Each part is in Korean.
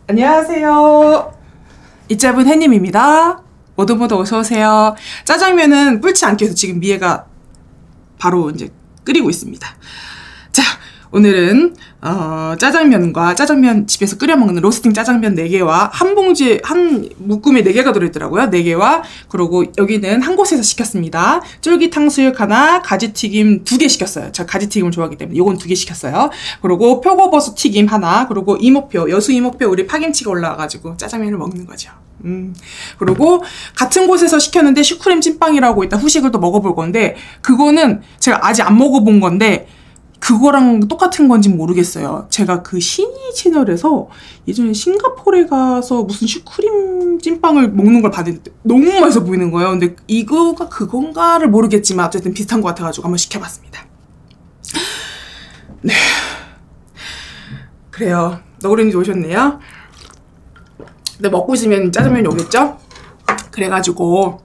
안녕하세요. 이짧은 해님입니다. 모두 어서오세요. 짜장면은 불지 않게 해서 지금 미애가 바로 이제 끓이고 있습니다. 자, 오늘은 짜장면과 짜장면 집에서 끓여 먹는 로스팅 짜장면 4개와 한 봉지에 한 묶음에 4개가 들어있더라고요. 4개와 그리고 여기는 한 곳에서 시켰습니다. 쫄깃 탕수육 하나, 가지튀김 2개 시켰어요. 제가 가지튀김을 좋아하기 때문에 요건 2개 시켰어요. 그리고 표고버섯 튀김 하나, 그리고 이모표, 여수 이모표 우리 파김치가 올라와가지고 짜장면을 먹는 거죠. 그리고 같은 곳에서 시켰는데 슈크림 찐빵이라고 일단 후식을 또 먹어볼 건데 그거는 제가 아직 안 먹어본 건데 그거랑 똑같은 건지 모르겠어요. 제가 그 신이 채널에서 예전에 싱가포르에 가서 무슨 슈크림 찐빵을 먹는 걸 봤는데 너무 맛있어 보이는 거예요. 근데 이거가 그건가를 모르겠지만 어쨌든 비슷한 것 같아가지고 한번 시켜봤습니다. 네, 그래요. 너구리님도 오셨네요. 근데 먹고 있으면 짜장면이 오겠죠? 그래가지고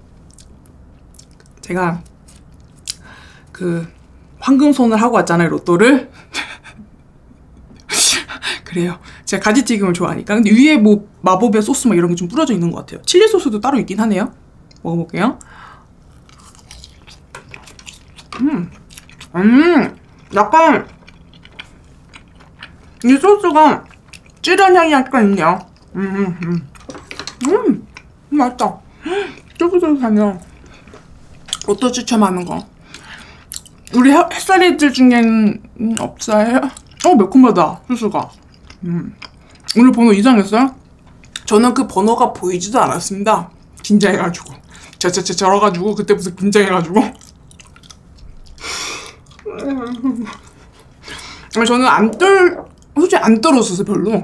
제가 그 황금손을 하고 왔잖아요, 로또를. 그래요. 제가 가지튀김을 좋아하니까. 근데 위에 뭐 마법의 소스 막 이런 게 좀 뿌려져 있는 것 같아요. 칠리 소스도 따로 있긴 하네요. 먹어볼게요. 약간 이 소스가 찌란 향이 약간 있네요. 맛있다. 쫄깃쫄깃하네요. 로또 추첨하는 거. 우리 햇살이들 중엔 없어요? 매콤하다, 소스가. 오늘 번호 이상했어요? 저는 그 번호가 보이지도 않았습니다. 긴장해가지고. 저러가지고, 그때부터 긴장해가지고. 저는 솔직히 안 떨었었어요, 별로.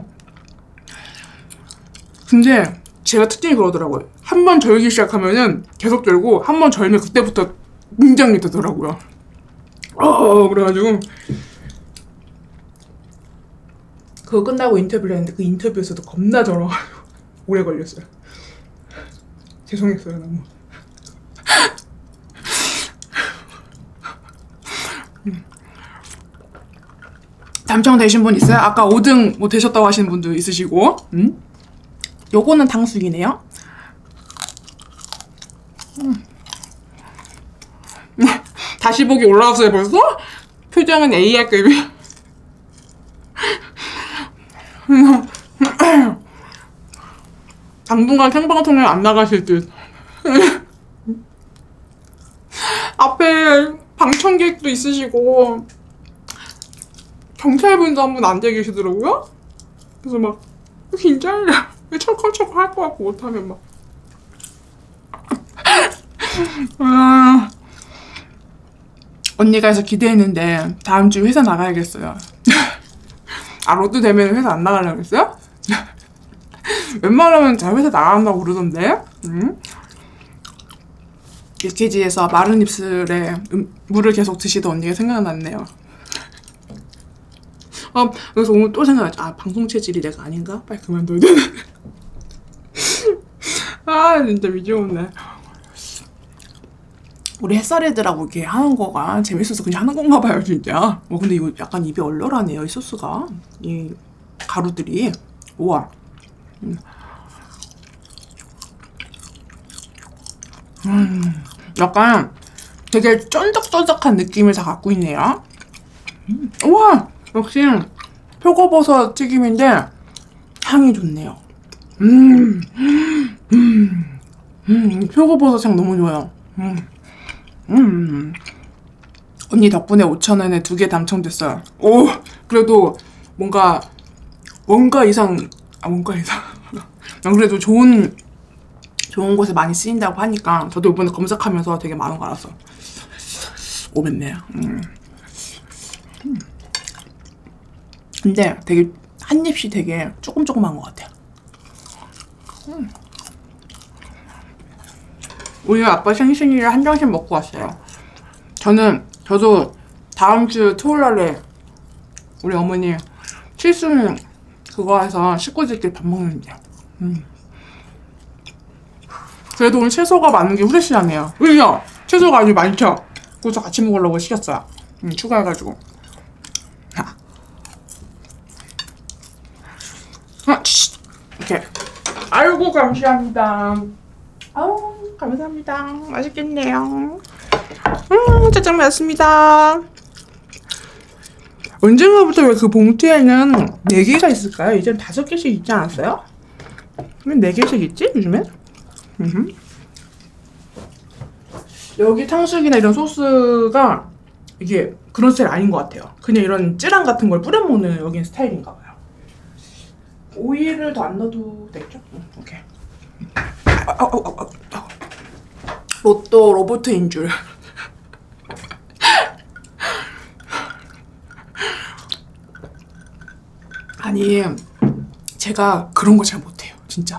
근데 제가 특징이 그러더라고요. 한 번 절기 시작하면은 계속 절고, 한 번 절면 그때부터 긴장이 되더라고요. 그래가지고 그거 끝나고 인터뷰를 했는데 그 인터뷰에서도 겁나 절어가지고 오래 걸렸어요. 죄송했어요, 너무. 당첨되신 분 있어요? 아까 5등 뭐 되셨다고 하시는 분도 있으시고. 요거는 탕수육이네요. 다시 보기 올라왔어요, 벌써? 표정은 AR급이. 당분간 생방송에 안 나가실 듯. 앞에 방청객도 있으시고 경찰분도 한 분 앉아 계시더라고요. 그래서 막 긴장해. 철컹철컹 할 것 같고 못하면 막. 언니가 해서 기대했는데 다음 주 회사 나가야겠어요. 로또 되면 회사 안 나가려고 했어요? 웬만하면 잘 회사 나간다고 그러던데. 유퀴즈에서 마른 입술에 물을 계속 드시던 언니가 생각났네요. 그래서 오늘 또 생각나죠. 방송 체질이 내가 아닌가? 빨리 그만둬야 돼. 진짜 미치겠네. 우리 햇살애들하고 이렇게 하는 거가 재밌어서 그냥 하는 건가 봐요, 진짜. 근데 이거 약간 입이 얼얼하네요, 이 소스가. 이 가루들이. 우와. 약간 되게 쫀득쫀득한 느낌을 다 갖고 있네요. 우와! 역시 표고버섯 튀김인데 향이 좋네요. 표고버섯 향 너무 좋아요. 언니 덕분에 5,000원에 2개 당첨됐어요. 그래도 뭔가 이상. 그래도 좋은 곳에 많이 쓰인다고 하니까 저도 이번에 검색하면서 되게 많은 거 알았어. 맵네요. 근데 되게 한 입씩 되게 조금한 것 같아요. 우리 아빠 생신이라 한정식 먹고 왔어요. 저도 다음 주 토요일날에 우리 어머니 칠순 그거 해서 식구들끼리 밥 먹는데요. 그래도 오늘 채소가 많은 게 후레쉬하네요. 왜요? 채소가 아주 많죠? 그래서 같이 먹으려고 시켰어요. 추가해가지고. 이렇게. 아이고 감사합니다. 아우 감사합니다. 맛있겠네요. 짜장 맛있습니다. 언젠가부터 왜 그 봉투에는 4개가 있을까요? 이제는 5개씩 있지 않았어요? 왜 4개씩 있지 요즘엔? 여기 탕수육이나 이런 소스가 이게 그런 스타일 아닌 것 같아요. 그냥 이런 찌랑 같은 걸 뿌려 먹는 여긴 스타일인가 봐요. 오일을 더 안 넣어도 되겠죠? 오케이. 로또 로보트인 줄. 아니 제가 그런 거 잘 못해요. 진짜.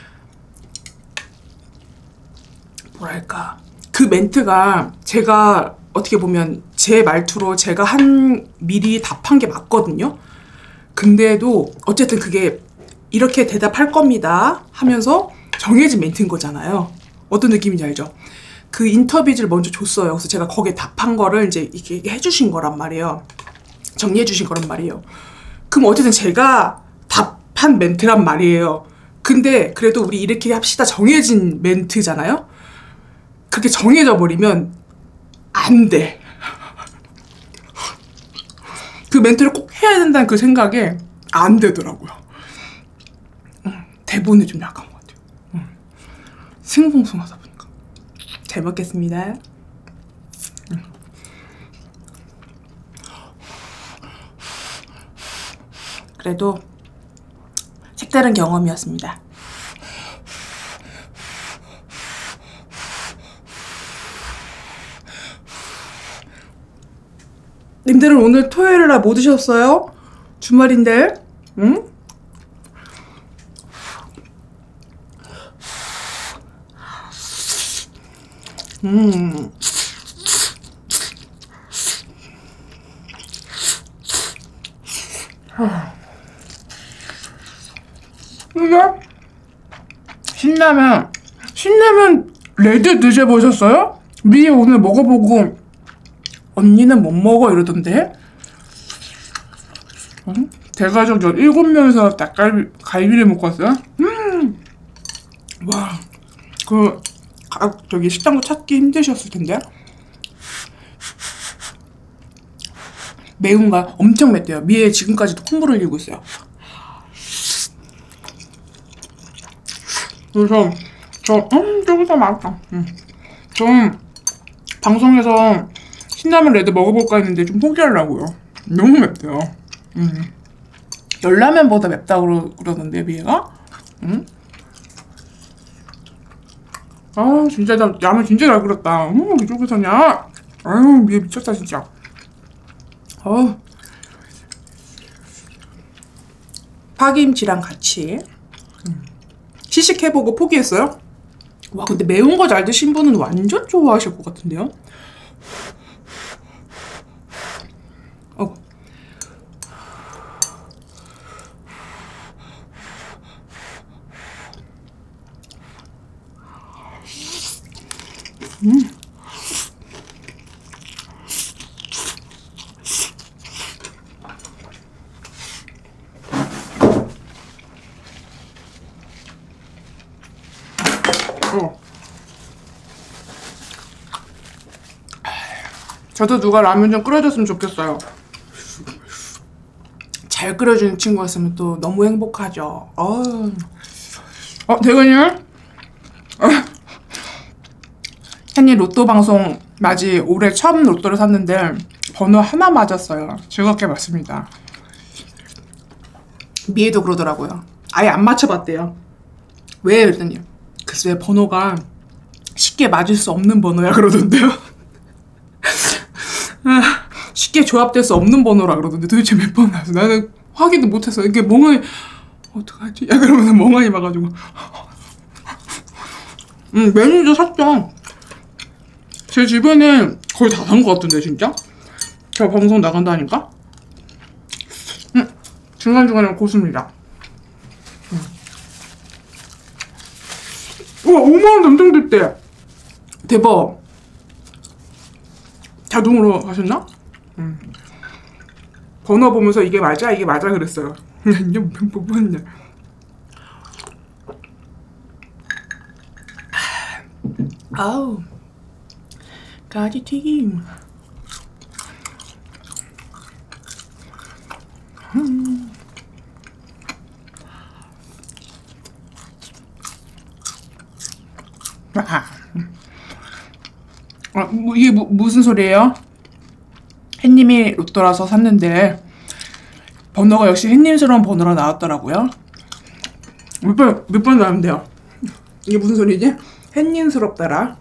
뭐랄까 그 멘트가 제가 어떻게 보면 제 말투로 제가 미리 답한 게 맞거든요. 근데도 어쨌든 그게 이렇게 대답할 겁니다 하면서 정해진 멘트인 거잖아요. 어떤 느낌인지 알죠? 그 인터뷰지를 먼저 줬어요. 그래서 제가 거기에 답한 거를 이제 이렇게 해주신 거란 말이에요. 정리해 주신 거란 말이에요. 그럼 어쨌든 제가 답한 멘트란 말이에요. 근데 그래도 우리 이렇게 합시다 정해진 멘트잖아요. 그렇게 정해져 버리면 안 돼. 그 멘트를 꼭 해야 된다는 그 생각에 안 되더라고요. 대본에 좀 약한 것 같아요. 싱숭생숭하다 보니까. 잘 먹겠습니다. 그래도 색다른 경험이었습니다. 님들은 오늘 토요일이라 뭐 드셨어요? 주말인데? 응? 이게 신라면 레드 드셔보셨어요? 미 오늘 먹어보고 언니는 못 먹어 이러던데. 대가족 7명이서 갈비를 먹고 왔어요. 와, 저기 식당도 찾기 힘드셨을 텐데. 매운가 엄청 맵대요. 미에 지금까지도 콧물을 흘리고 있어요. 그래서 저기서 맛있다. 좀 방송에서 신라면 레드 먹어볼까 했는데 좀 포기하려고요. 너무 맵대요. 열라면보다 맵다고 그러던데 미애가. 아 진짜 나 라면 진짜 잘 끓였다. 이쪽에 서냐. 아유 미애 미쳤다 진짜. 파김치랑 같이 시식해보고 포기했어요. 와 근데 매운 거 잘 드신 분은 완전 좋아하실 것 같은데요. 저도 누가 라면 좀 끓여줬으면 좋겠어요. 잘 끓여주는 친구였으면 또 너무 행복하죠. 대근이요? 햇님 로또 방송 맞이 올해 처음 로또를 샀는데 번호 하나 맞았어요. 즐겁게 봤습니다. 미애도 그러더라고요. 아예 안 맞춰봤대요. 왜? 그랬더니 글쎄 번호가 쉽게 맞을 수 없는 번호야 그러던데요. 쉽게 조합될 수 없는 번호라 그러던데 도대체 몇 번 나서 나는 확인도 못했어. 이게 멍하니 어떡하지? 야 그러면서 멍하니 봐가지고 메뉴도 샀죠. 제 주변에 거의 다 산 것 같은데 진짜? 제가 방송 나간다니까? 중간중간에 고수입니다. 우와 5만원 당첨됐대. 대박. 자동으로 하셨나? 번호 보면서 이게 맞아 그랬어요. 이게 뭐 봤냐. 아우, 가지튀김. 이게 무슨 소리예요? 햇님이 로또라서 샀는데 번호가 역시 햇님스러운 번호로 나왔더라고요. 몇 번 나왔는데요. 이게 무슨 소리지? 햇님스럽더라.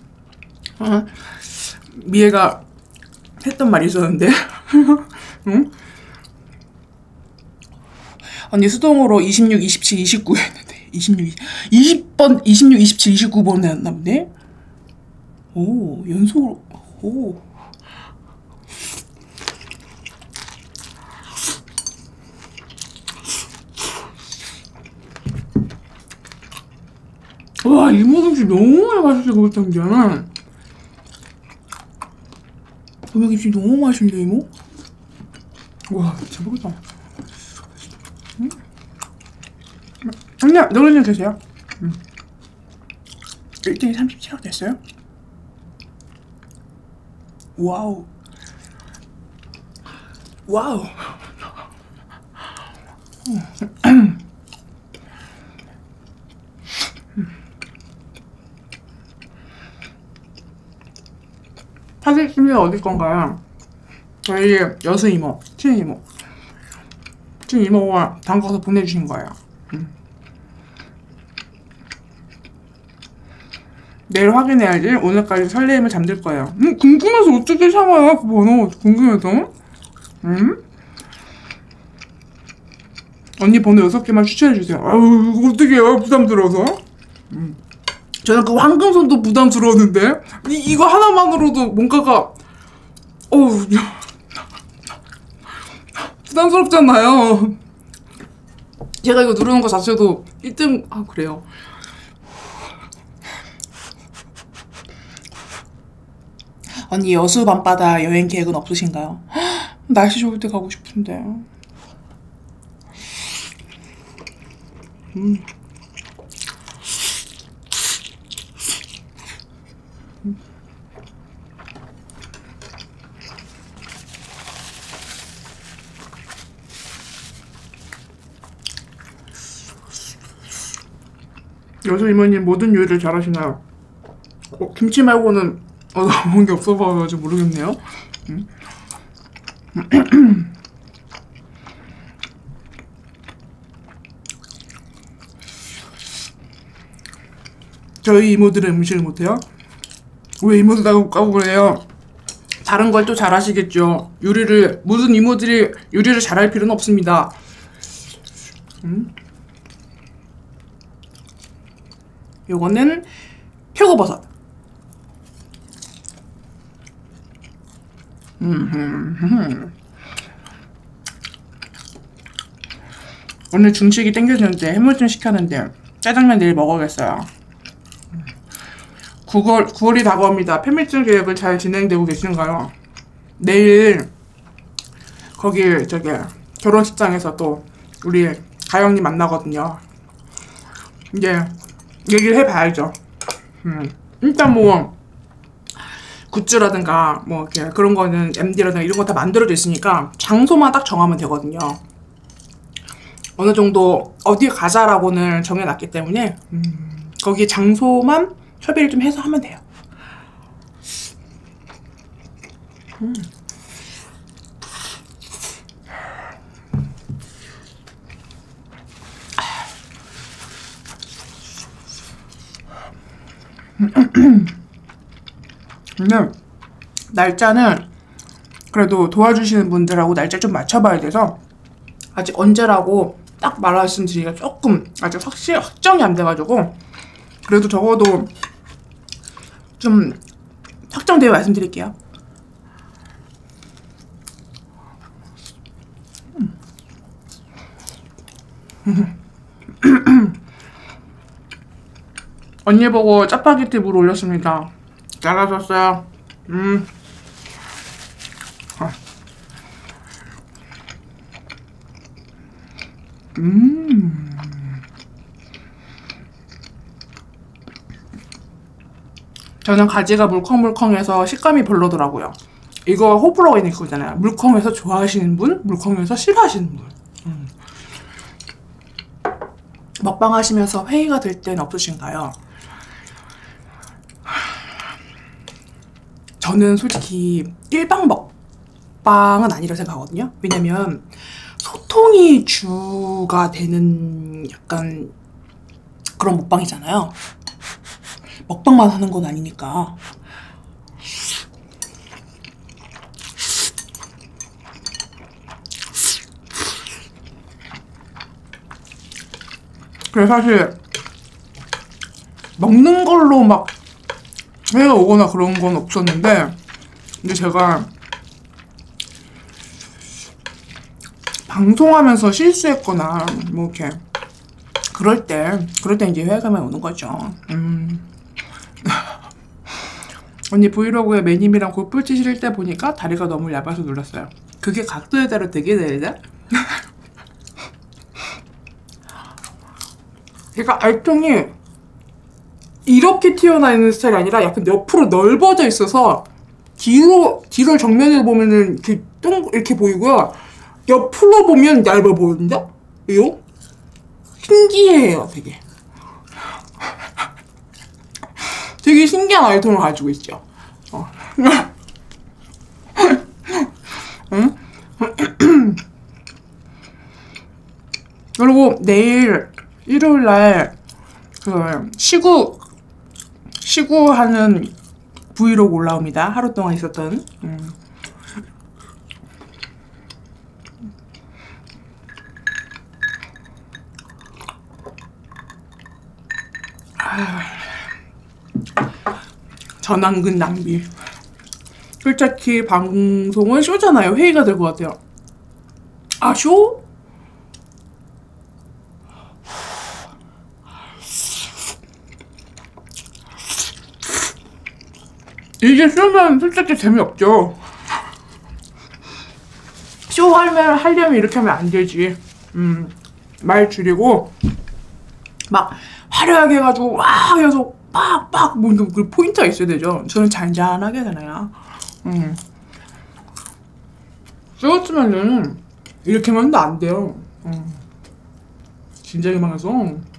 미애가 했던 말이 있었는데. 응? 언니 수동으로 26, 27, 29 했는데 20번, 26, 27, 29번 했나 본데? 오, 연속으로. 오. 와, 이모김치 너무 맛있게 먹었잖아. 이모김치 너무 맛있는데, 이모? 와, 대박이다. 응? 아니야, 너는 계세요. 1등이 37억 됐어요? 와우. 와우. 사기찜이 어디 건가요? 저희 여수 이모, 친이모. 친이모가 담가서 보내주신 거예요. 내일 확인해야지. 오늘까지 설레임을 잠들 거예요. 궁금해서 어떻게 참아요? 그 번호 궁금해서. 언니 번호 6개만 추천해주세요. 아유, 이거 어떻게 해요? 부담스러워서. 저는 그 황금손도 부담스러웠는데 이거 하나만으로도 뭔가가 어우 부담스럽잖아요. 제가 이거 누르는 거 자체도 1등. 아, 그래요. 언니 여수 밤바다 여행 계획은 없으신가요? 날씨 좋을 때 가고 싶은데. 여수 이모님 모든 요리를 잘하시나요? 김치 말고는 나온 게 없어봐가지고 모르겠네요. 저희 이모들은 음식을 못해요? 왜 이모들 까고 그래요? 다른 걸 또 잘하시겠죠. 요리를, 모든 이모들이 요리를 잘할 필요는 없습니다. 요거는 표고버섯. 오늘 중식이 땡겨지는데 해물찜 시켰는데 짜장면 내일 먹어야겠어요. 9월이 다가옵니다. 팬미팅 계획을 잘 진행되고 계신가요? 내일 거기 결혼식장에서 또 우리 가영님 만나거든요. 이제 얘기를 해봐야죠. 일단 뭐 굿즈라든가 뭐 이렇게 그런 거는 MD라든가 이런 거 다 만들어져 있으니까 장소만 딱 정하면 되거든요. 어느 정도 어디 가자라고는 정해놨기 때문에 거기 장소만 협의를 좀 해서 하면 돼요. 근데 날짜는 그래도 도와주시는 분들하고 날짜 좀 맞춰봐야 돼서 아직 언제라고 딱 말씀드리기가 조금 아직 확정이 안 돼가지고 그래도 적어도 좀 확정되어 말씀드릴게요. 언니 보고 짜파게티 물 올렸습니다. 잘하셨어요. 저는 가지가 물컹물컹해서 식감이 별로더라고요. 이거 호불호가 있는 거잖아요. 물컹해서 좋아하시는 분, 물컹해서 싫어하시는 분. 먹방 하시면서 회의가 될 때는 없으신가요? 저는 솔직히 일방 먹방은 아니라고 생각하거든요. 왜냐면 소통이 주가 되는 약간 그런 먹방이잖아요. 먹방만 하는 건 아니니까. 그래서 사실 먹는 걸로 막 회가 오거나 그런 건 없었는데, 근데 제가 방송하면서 실수했거나 뭐 이렇게 그럴 때 이제 회감이 오는 거죠. 언니 브이로그에 매님이랑 골프 치실 때 보니까 다리가 너무 얇아서 놀랐어요. 그게 각도에 따라 되게 다르다? 제가 알통이 이렇게 튀어나와 있는 스타일이 아니라 약간 옆으로 넓어져 있어서 뒤를 정면으로 보면은 이렇게 보이고요. 옆으로 보면 얇아 보이는데? 이거? 신기해요, 되게. 되게 신기한 아이템을 가지고 있죠. 응? 그리고 내일 일요일날 그 시구하는 브이로그 올라옵니다. 하루 동안 있었던. 전완근 낭비. 솔직히 방송은 쇼잖아요. 회의가 될 것 같아요. 아, 쇼? 이게 쇼면 솔직히 재미없죠. 쇼 하려면 이렇게 하면 안 되지. 말 줄이고 막 화려하게 해가지고 와 해서 빡빡 뭐 그 포인트가 있어야 되죠. 저는 잔잔하게 하잖아요. 쇼였으면은 이렇게만 해도 안 돼요. 진작에 망해서.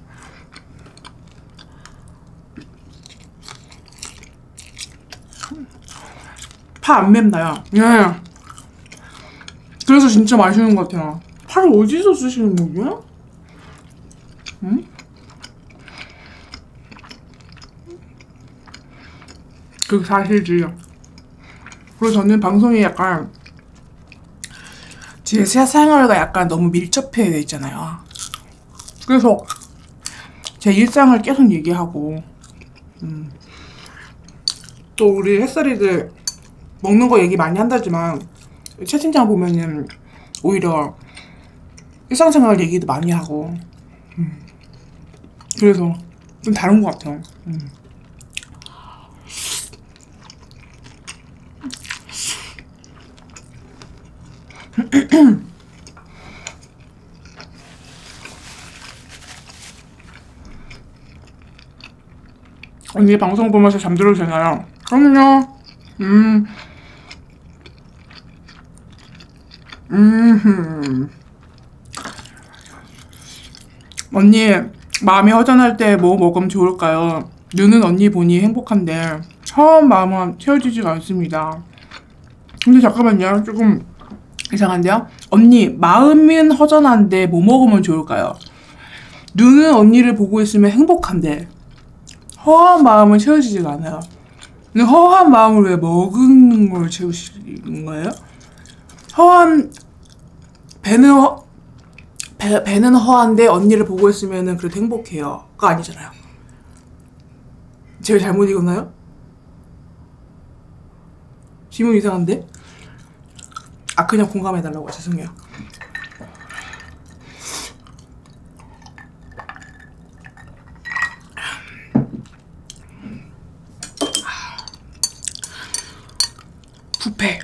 파 안 맵나요? 예. 그래서 진짜 맛있는 것 같아요. 파를 어디서 쓰시는 거죠? 그 사실지. 그리고 저는 방송이 약간 제 생활과 약간 너무 밀접해 있잖아요. 그래서 제 일상을 계속 얘기하고 또 우리 햇살이들 먹는 거 얘기 많이 한다지만 채팅창 보면은 오히려 일상생활 얘기도 많이 하고 그래서 좀 다른 것 같아요. 언니 방송 보면서 잠들어도 되나요? 그럼요. 언니 마음이 허전할 때 뭐 먹으면 좋을까요? 누는 언니 보니 행복한데 처음 마음은 채워지지가 않습니다. 근데 잠깐만요, 조금 이상한데요? 언니 마음은 허전한데 뭐 먹으면 좋을까요? 누는 언니를 보고 있으면 행복한데 허한 마음은 채워지지가 않아요. 근데 허한 마음을 왜 먹는 걸 채우시는 거예요? 배는 허한데 언니를 보고 있으면은 그래도 행복해요가 아니잖아요. 제가 잘못 읽었나요? 질문 이상한데? 아, 그냥 공감해달라고. 죄송해요. 부패.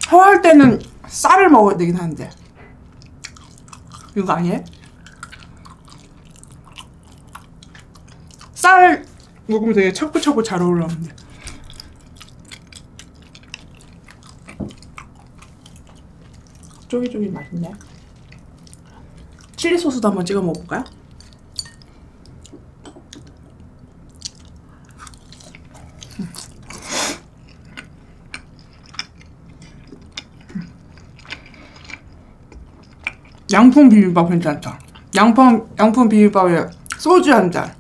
토할 때는 쌀을 먹어야 되긴 하는데. 이거 아니에요? 쌀 먹으면 되게 차고차고 잘 어울렸는데. 쫄깃쫄깃 맛있네. 칠리 소스도 한번 찍어 먹어볼까요? 양품 비빔밥 괜찮다. 양품 비빔밥에 소주 한 잔.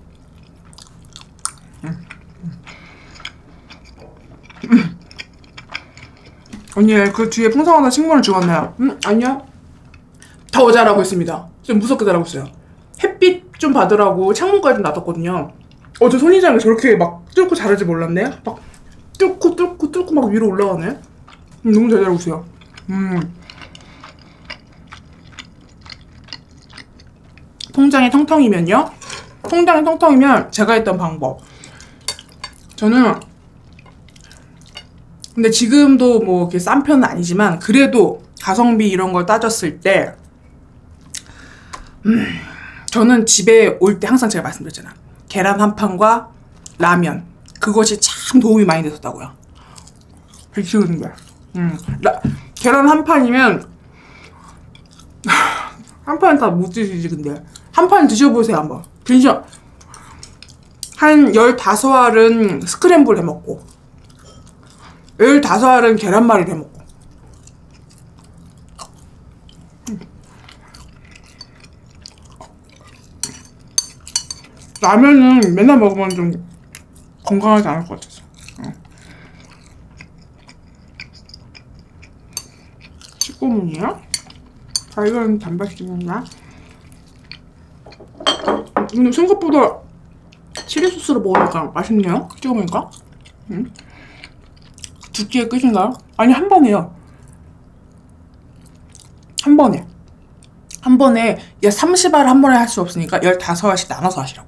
언니, 그 뒤에 풍성하다 식물을 죽었나요? 아니요. 더 자라고 있습니다. 좀 무섭게 자라고 있어요. 햇빛 좀 받으라고 창문까지 좀 놔뒀거든요. 저 손이장이 저렇게 막 뚫고 자랄지 몰랐네. 막 뚫고 막 위로 올라가네. 너무 잘 자라고 있어요. 통장이 텅텅이면요? 통장이 텅텅이면 제가 했던 방법. 저는 근데 지금도 뭐 이렇게 싼 편은 아니지만 그래도 가성비 이런 걸 따졌을 때 저는 집에 올 때 항상 제가 말씀드렸잖아. 계란 한 판과 라면. 그것이 참 도움이 많이 됐었다고요. 배치우는 거야. 계란 한 판이면 한 판은 다 못 드시지. 근데 한 판 드셔보세요 한번. 진짜 한 15알은 스크램블 해먹고 15알은 계란말이를 해먹고. 라면은 맨날 먹으면 좀 건강하지 않을 것 같아서. 식고문이야? 이건 단백질이었나? 근데 생각보다 칠리 소스로 먹으니까 맛있네요? 찍어 먹으니까. 두 끼의 끝인가요? 아니, 한 번에요. 한 번에. 한 번에 30알 한 번에 할 수 없으니까 15알씩 나눠서 하시라고.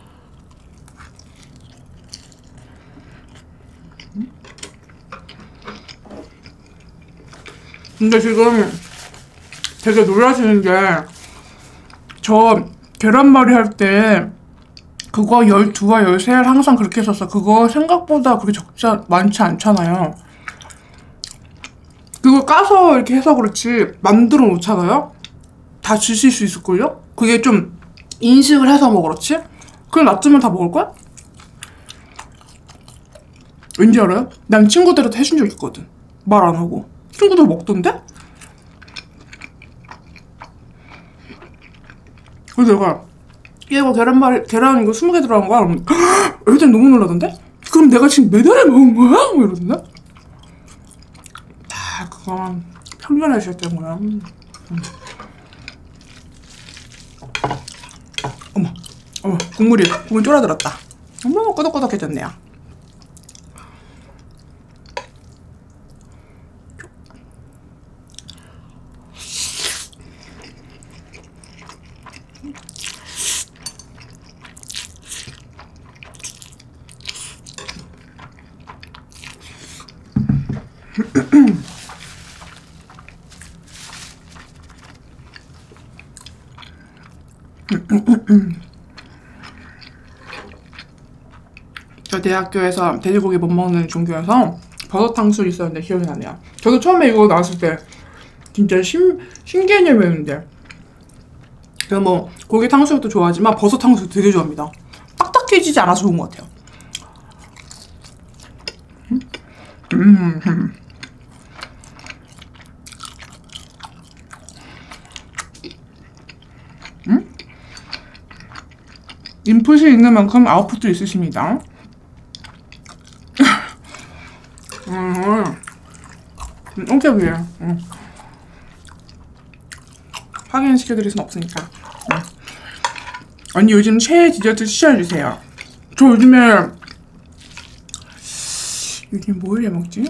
근데 지금 되게 놀라시는 게 저 계란말이 할 때 그거 12알, 13알 항상 그렇게 했었어. 그거 생각보다 그렇게 많지 않잖아요. 그거 까서 이렇게 해서 그렇지 만들어 놓잖아요? 다 드실 수 있을걸요? 그게 좀 인식을 해서 뭐 그렇지? 그냥 놔두면 다 먹을걸? 왠지 알아요? 난 친구들한테 해준 적 있거든. 말 안 하고. 친구들 먹던데? 그래서 내가 이거 계란 이거 20개 들어간 거야? 그러면 애들 너무 놀라던데? 그럼 내가 지금 매달에 먹은 거야? 뭐 이러던데? 다 그건 편견에 있었던 거야. 어머, 국물 쫄아들었다. 어머, 꼬독꼬독해졌네요. 저 대학교에서 돼지고기 못 먹는 종교여서 버섯 탕수육 있었는데 기억이 나네요. 저도 처음에 이거 나왔을 때 진짜 신개념이었는데 제가 뭐 고기 탕수육도 좋아하지만 버섯 탕수육 되게 좋아합니다. 딱딱해지지 않아서 좋은 것 같아요. 인풋이 있는 만큼 아웃풋도 있으십니다. 오케이. 확인시켜드릴 순 없으니까. 언니 요즘 최애 디저트 추천해주세요. 저 요즘 뭘 해먹지?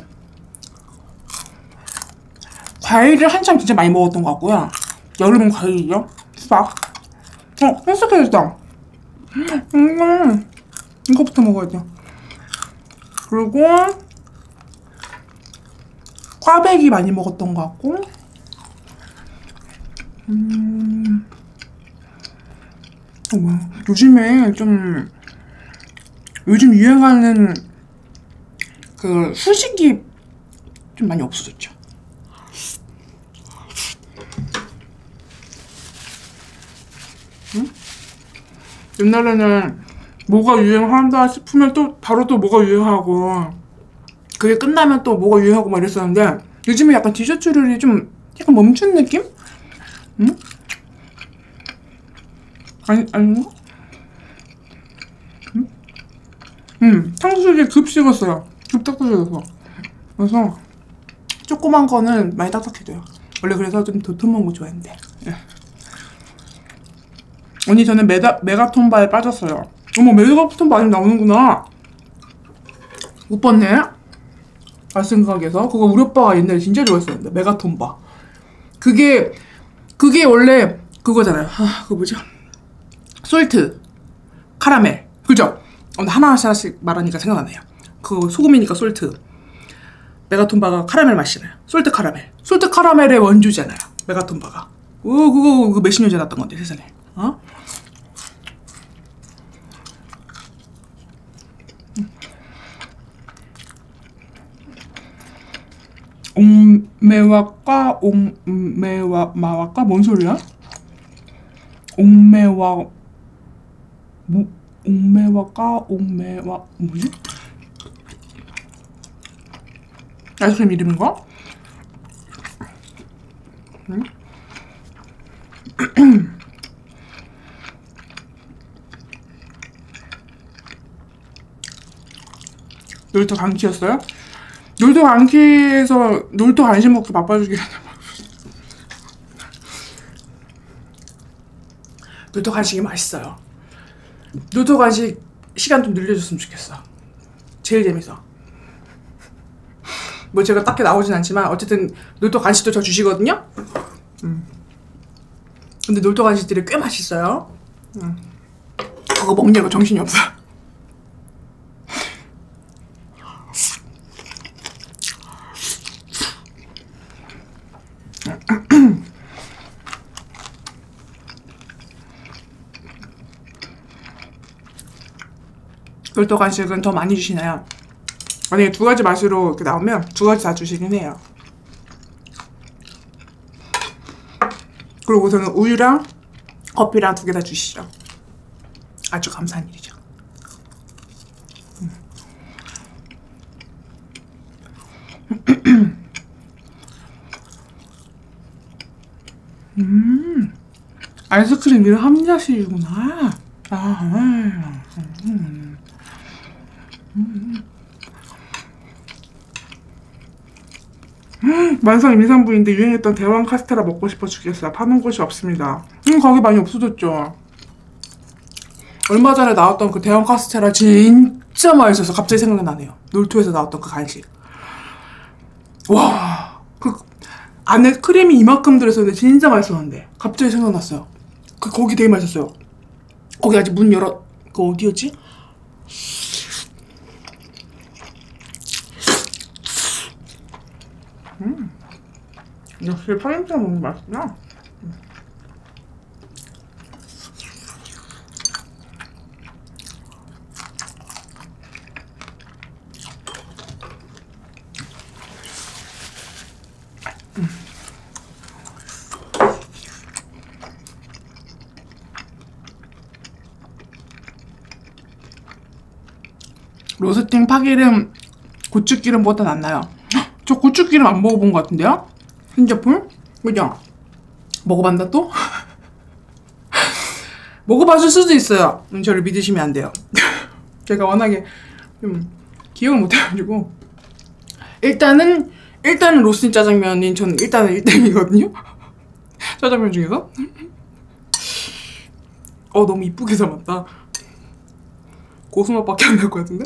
과일을 한참 진짜 많이 먹었던 것 같고요. 여름은 과일이죠. 수박. 헬스케이스다. 이거부터 먹어야 돼. 그리고 꽈배기 많이 먹었던 것 같고. 요즘에 좀 요즘 유행하는 그 후식이 좀 많이 없어졌죠. 응? 옛날에는 뭐가 유행한다 싶으면 또 바로 또 뭐가 유행하고, 그게 끝나면 또 뭐가 유행하고 막 이랬었는데, 요즘에 약간 디저트류이 좀 약간 멈춘 느낌? 응? 아닌가? 탕수육이 급 식었어요. 급 딱딱해져서. 그래서 조그만 거는 많이 딱딱해져요. 원래 그래서 좀 도톰한 거 좋아했는데. 예. 언니 저는 메가톤바에 빠졌어요. 어머, 메가톤바 아직 나오는구나. 못 봤네. 말씀가게에서 그거 우리 오빠가 옛날에 진짜 좋아했었는데, 메가톤바. 그게 원래 그거잖아요. 그거 뭐죠? 솔트, 카라멜, 그죠? 하나씩 말하니까 생각나네요. 그거 소금이니까 솔트. 메가톤바가 카라멜 맛이잖아요. 솔트 카라멜의 원조잖아요, 메가톤바가. 그거 몇십 년 전에 났던 건데, 세상에. 옥매와까 옥매와마와까 뭔 소리야? 옥매와까 뭐지? 아이스크림 이름인가? 응? 놀토 간키였어요? 놀토 간키에서 놀토 간식 먹기 바빠주겠네. 놀토 간식이 맛있어요. 놀토 간식 시간 좀 늘려줬으면 좋겠어. 제일 재밌어. 뭐 제가 딱히 나오진 않지만 어쨌든 놀토 간식도 저 주시거든요. 근데 놀토 간식들이 꽤 맛있어요. 그거 먹냐고 정신이 없어. 놀토 간식은 더 많이 주시나요? 만약에 두 가지 맛으로 이렇게 나오면 두 가지 다 주시긴 해요. 그리고 우선은 우유랑 커피랑 두 개 다 주시죠. 아주 감사한 일이죠. 아이스크림 이런 함자식이구나. 만성 임산부인데 유행했던 대왕 카스테라 먹고 싶어 죽겠어요. 파는 곳이 없습니다. 거기 많이 없어졌죠. 얼마 전에 나왔던 그 대왕 카스테라 진짜 맛있어서 갑자기 생각나네요. 놀토에서 나왔던 그 간식. 와, 그 안에 크림이 이만큼 들어있었는데 진짜 맛있었는데 갑자기 생각났어요. 거기 되게 맛있었어요. 거기 아직 문 열어. 그 어디였지? 역시 파김치랑 먹는 게 맛있구나. 로스팅 파기름 고추기름보다 낫나요? 저 고추기름 안 먹어본 것 같은데요? 신제품? 그죠? 먹어봤나 또? 먹어봤을 수도 있어요. 저를 믿으시면 안 돼요. 제가 워낙에 좀 기억을 못해가지고. 일단은 로스팅 짜장면이 저는 일단은 1등이거든요? 짜장면 중에서. 너무 이쁘게 담았다. 고수맛밖에 안 날 것 같은데?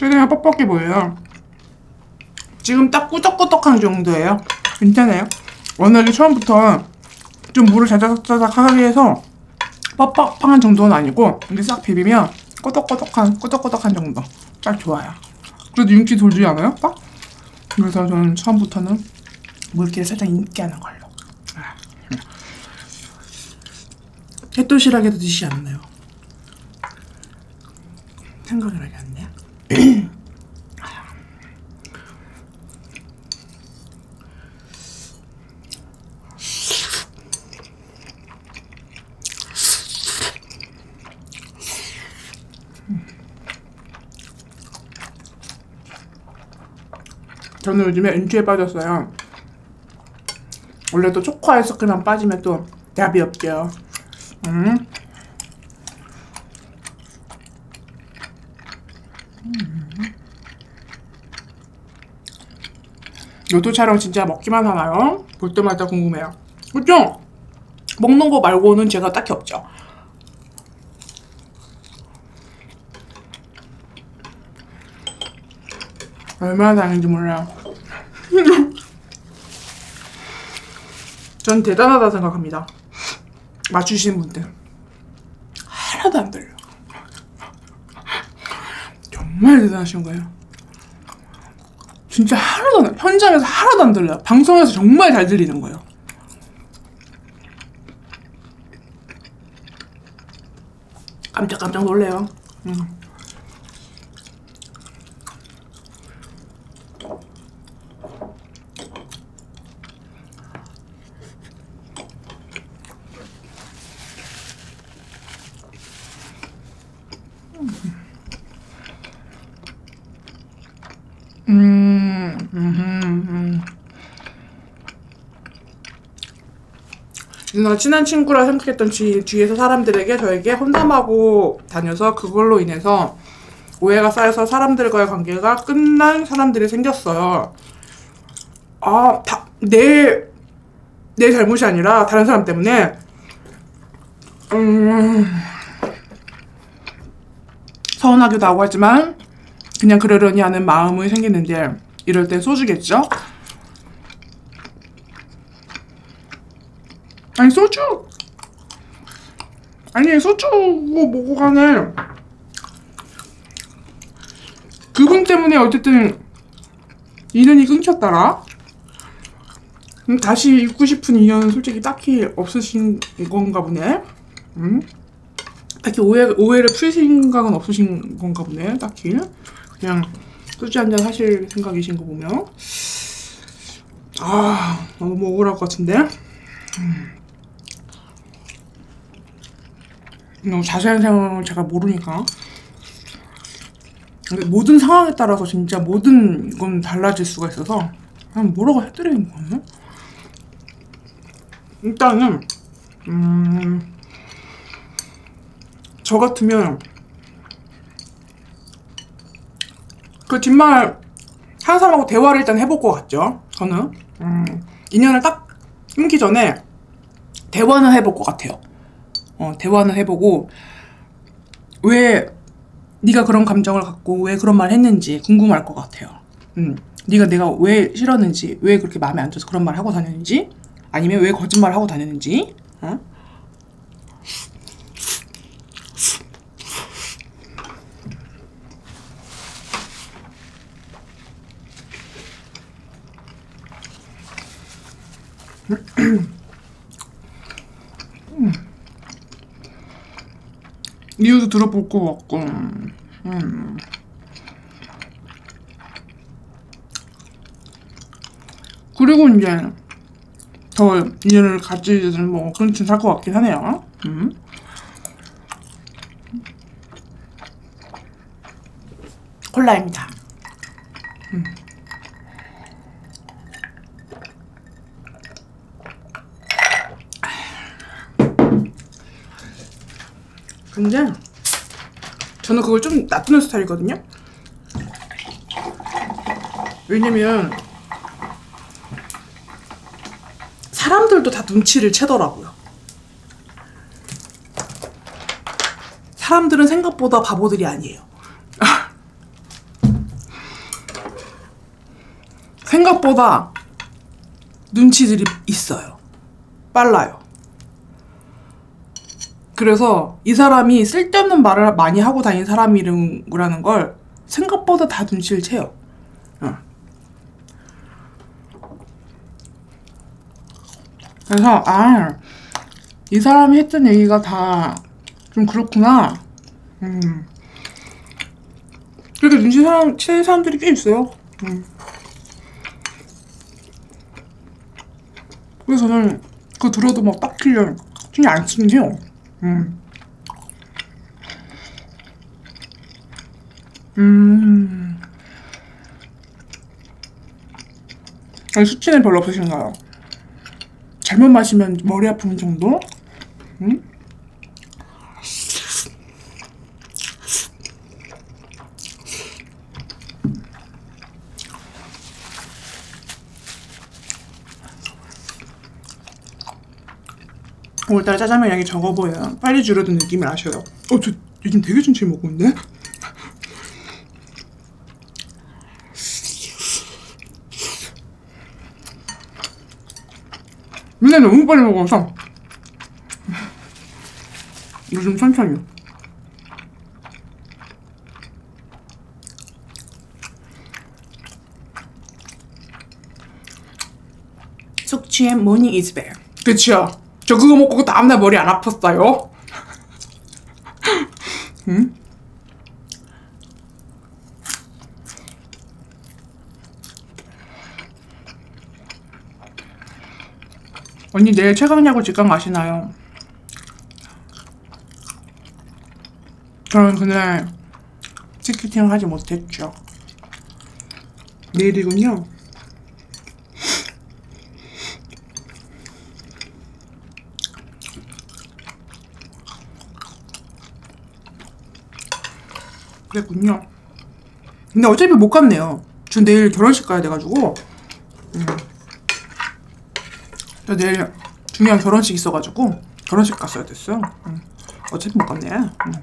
최대한 뻑뻑해 보여요. 지금 딱 꾸덕꾸덕한 정도예요. 괜찮아요. 워낙에 처음부터 좀 물을 자작자작하게 해서 뻑뻑한 정도는 아니고 이게 싹 비비면 꾸덕꾸덕한 정도. 딱 좋아요. 그래도 윤기 돌지 않아요? 딱? 그래서 저는 처음부터는 물기를 살짝 있게 하는 걸로. 해도시락에도 드시지 않나요? 생각을 하게 않네. 저는 요즘에 은주에 빠졌어요. 원래 또 초코 아이스크림만 빠지면 또 답이 없죠. 요도 촬영 진짜 먹기만 하나요? 볼 때마다 궁금해요. 그죠? 먹는 거 말고는 제가 딱히 없죠. 얼마나 다른지 몰라요. 전 대단하다 생각합니다. 맞추시는 분들 하나도 안 들려. 정말 대단하신 거예요. 진짜 하나도 안, 현장에서 하나도 안 들려요. 방송에서 정말 잘 들리는 거예요. 깜짝 놀래요. 누나 친한 친구라 생각했던 뒤에서 사람들에게 저에게 험담하고 다녀서 그걸로 인해서 오해가 쌓여서 사람들과의 관계가 끝난 사람들이 생겼어요. 아, 내 잘못이 아니라 다른 사람 때문에. 서운하기도 하고 하지만 그냥 그러려니 하는 마음이 생기는데 이럴 땐 소주겠죠? 아니 소주! 아니 소주고 뭐고 간에 그분 때문에 어쨌든 인연이 끊겼더라? 다시 잊고 싶은 인연은 솔직히 딱히 없으신 건가 보네? 딱히 오해를 풀 생각은 없으신 건가 보네, 딱히. 그냥 소주 한잔 하실 생각이신 거 보면. 아, 너무 억울할 것 같은데? 너무 자세한 상황을 제가 모르니까. 근데 모든 상황에 따라서 진짜 모든 건 달라질 수가 있어서 그냥 뭐라고 해드리는 거예요. 일단은 저 같으면 그 뒷말 한 사람하고 대화를 일단 해볼 것 같죠. 저는 인연을 딱 끊기 전에 대화는 해볼 것 같아요. 대화는 해보고 왜 네가 그런 감정을 갖고 왜 그런 말 했는지 궁금할 것 같아요. 네가 내가 왜 싫었는지, 왜 그렇게 마음에 안 들어서 그런 말 하고 다녔는지, 아니면 왜 거짓말 하고 다녔는지. 이유도 들어볼 것 같고. 그리고 이제 더 인연을 가지든 뭐 그런 짓 할 것 같긴 하네요. 콜라입니다. 근데 저는 그걸 좀 놔두는 스타일이거든요. 왜냐면 사람들도 다 눈치를 채더라고요. 사람들은 생각보다 바보들이 아니에요. 생각보다 눈치들이 있어요. 빨라요. 그래서 이 사람이 쓸데없는 말을 많이 하고 다니는 사람이라는 걸 생각보다 다 눈치를 채요. 그래서 이 사람이 했던 얘기가 다 좀 그렇구나. 그렇게 눈치 채는 사람들이 꽤 있어요. 그래서 저는 그거 들어도 막 딱히 신경 안 쓰긴 해요. 아니, 수치는 별로 없으신가요? 잘못 마시면 머리 아픈 정도? 오늘따라 짜장면 양이 적어 보여요. 빨리 줄어든 느낌을 아셔요. 저 요즘 되게 천천히 먹고 있는데? 맨날 너무 빨리 먹어서 요즘 천천히. 숙취엔 모닝 이즈 베어. 그치요. 저 그거 먹고 그 다음날 머리 안 아팠어요. 언니 내일 최강야구 직관 가시나요? 저는 그날 티켓팅을 하지 못했죠. 내일이군요. 그랬군요. 근데 어차피 못 갔네요. 저 내일 결혼식 가야 돼가지고. 저 내일 중요한 결혼식 있어가지고 결혼식 갔어야 됐어요. 어차피 못 갔네.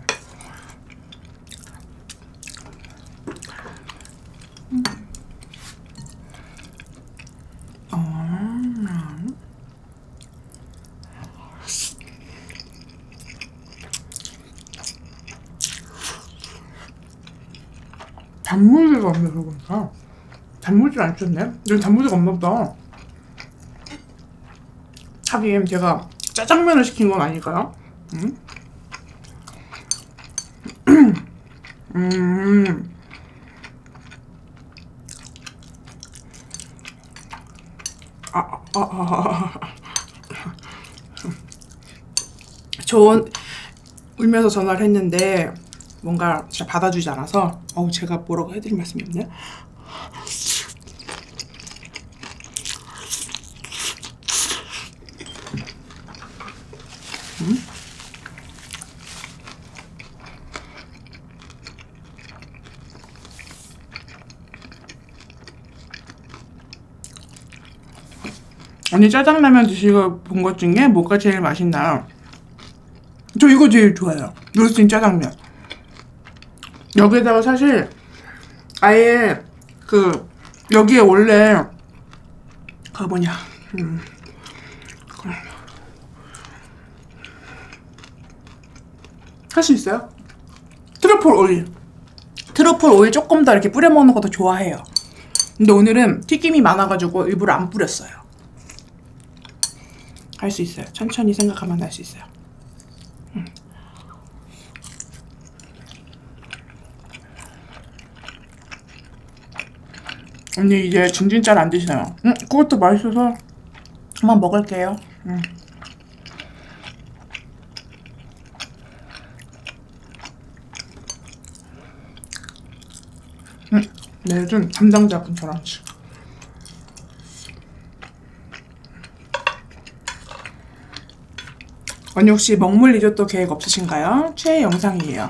단무지가 없네서 그런가? 단무지를 안 썼네? 여기 단무지가 없나 보다. 하긴 제가 짜장면을 시킨 건 아닐까요? 저 울면서 전화를 했는데 뭔가 진짜 받아주지 않아서 제가 뭐라고 해드릴 말씀이 없네. 언니 짜장라면 드시고 본 것 중에 뭐가 제일 맛있나요? 저 이거 제일 좋아요. 로스팅 짜장면. 여기에다가 사실 아예 여기에 원래 뭐냐 할 수 있어요? 트러플 오일 조금 더 이렇게 뿌려 먹는 것도 좋아해요. 근데 오늘은 튀김이 많아가지고 일부러 안 뿌렸어요. 할 수 있어요. 천천히 생각하면 할 수 있어요. 언니 이제 중진짜를 안 드시나요? 그것도 맛있어서 한번 먹을게요. 네, 좀 담당자분 저랑 언니 혹시 먹물 리조또 계획 없으신가요? 최애 영상이에요.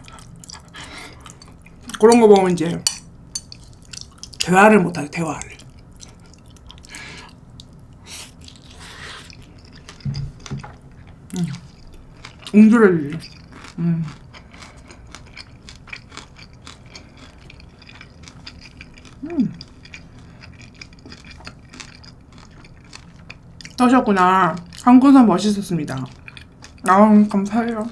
그런 거 보면 이제 대화를 못하게 대화를. 옹졸을. 떠셨구나. 한국은 멋있었습니다. 아, 감사해요.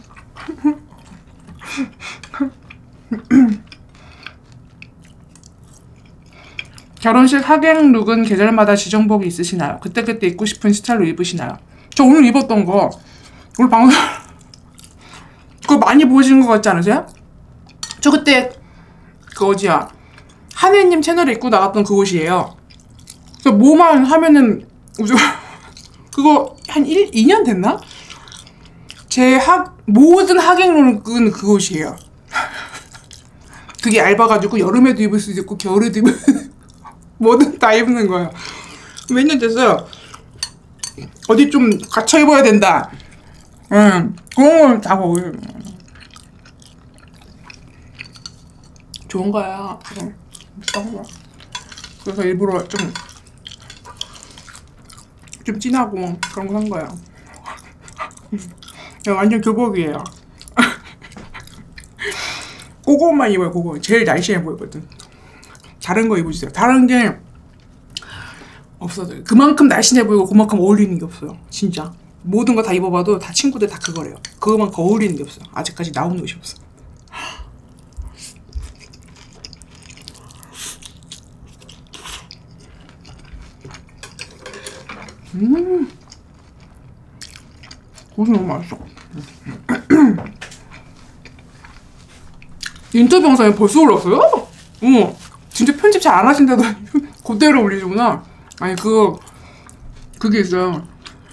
결혼식 하객 룩은 계절마다 지정복이 있으시나요? 그때그때 입고 싶은 스타일로 입으시나요? 저 오늘 입었던 거, 오늘 방송 그거 많이 보시는 것 같지 않으세요? 저 그때 그 어디야, 하늘님 채널에 입고 나갔던 그 옷이에요. 그 뭐만 하면은 그거 한 2년 됐나? 제 모든 하객룩은 그 옷이에요. 그게 얇아가지고 여름에도 입을 수도 있고 겨울에도 입을 뭐든 다 입는 거예요. 몇 년 됐어요. 어디 좀 갖춰 입어야 된다. 그런 걸 다 거기 좋은 거야. 그래서 일부러 좀 진하고 그런 거 산 거야. 완전 교복이에요. 그거만 입어요. 그거 제일 날씬해 보이거든. 다른 거 입으세요. 다른 게 없어요. 그만큼 날씬해 보이고 그만큼 어울리는 게 없어요. 진짜 모든 거 다 입어봐도 다 친구들 다 그거래요. 그거만큼 어울리는 게 없어요. 아직까지 나온 옷이 없어. 고기 너무 맛있어. 인터뷰 영상이 벌써 올라왔어요? 어머, 진짜 편집 잘 안 하신다더니 그대로 올리시구나. 아니 그게 있어요.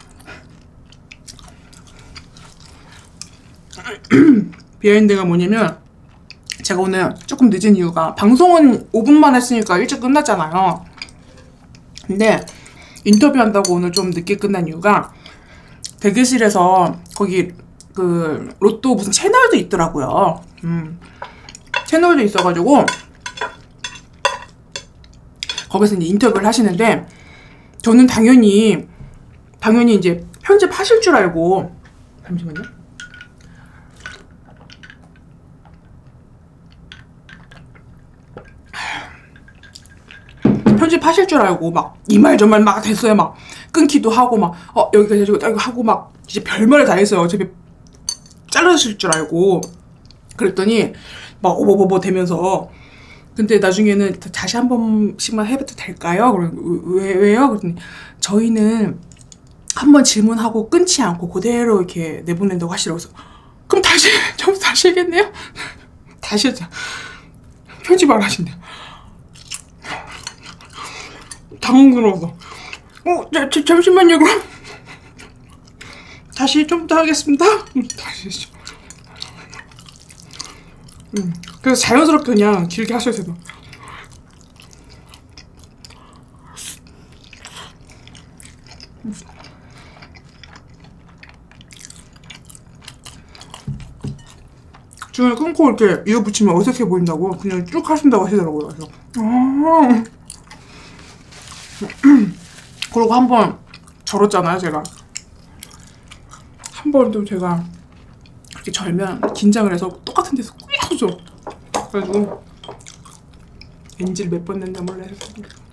비하인드가 뭐냐면, 제가 오늘 조금 늦은 이유가, 방송은 5분만 했으니까 일찍 끝났잖아요. 근데 인터뷰한다고 오늘 좀 늦게 끝난 이유가, 대기실에서 거기 그 로또 무슨 채널도 있더라고요. 채널도 있어가지고 거기서 이제 인터뷰를 하시는데, 저는 당연히 이제 편집하실 줄 알고, 잠시만요. 편집하실 줄 알고 막 이 말 저 말 막 됐어요. 막 끊기도 하고 막 여기까지 해주고 이거 하고 막 이제 별말을 다 했어요. 어차피 자르실 줄 알고. 그랬더니 막 오버버버 되면서, 근데 나중에는 다시 한 번씩만 해봐도 될까요? 왜요? 그랬더니 저희는 한 번 질문하고 끊지 않고 그대로 이렇게 내보낸다고 하시라고 해서, 그럼 다시 하겠네요? 다시 하자. 편집 안 하신대요. 당황스러워서 잠시만요. 그럼 다시 좀 더 하겠습니다. 다시. 그래서 자연스럽게 그냥 길게 하셔야 돼요. 중간에 끊고 이렇게 이어 붙이면 어색해 보인다고 그냥 쭉 하신다고 하시더라고요. 그래서 그리고 한 번 절었잖아요. 제가 한 번도 제가 그렇게 절면 긴장을 해서 똑같은 데서 꾹 줘. 그래가지고 NG를 몇 번 냈나 몰라 해서.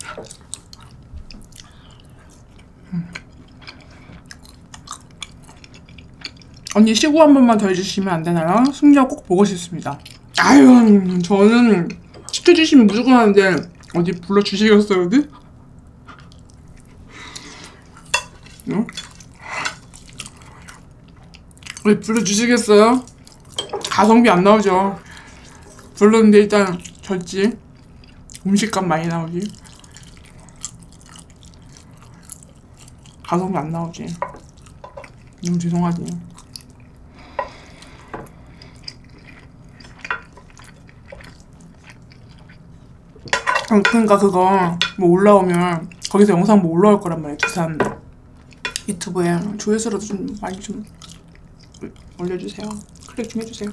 언니 시구 한 번만 더 해주시면 안 되나요? 승려 꼭 보고 싶습니다. 아유, 저는 시켜주시면 무조건 하는데 어디 불러주시겠어요? 어디? 응? 왜 불러주시겠어요? 가성비 안 나오죠. 불렀는데 일단 졌지. 음식값 많이 나오지. 가성비 안 나오지. 너무 죄송하지. 그러니까 그거 뭐 올라오면 거기서 영상 뭐 올라올 거란 말이야. 두산 유튜브에 조회수라도 좀 많이 좀 올려주세요. 클릭 좀 해주세요.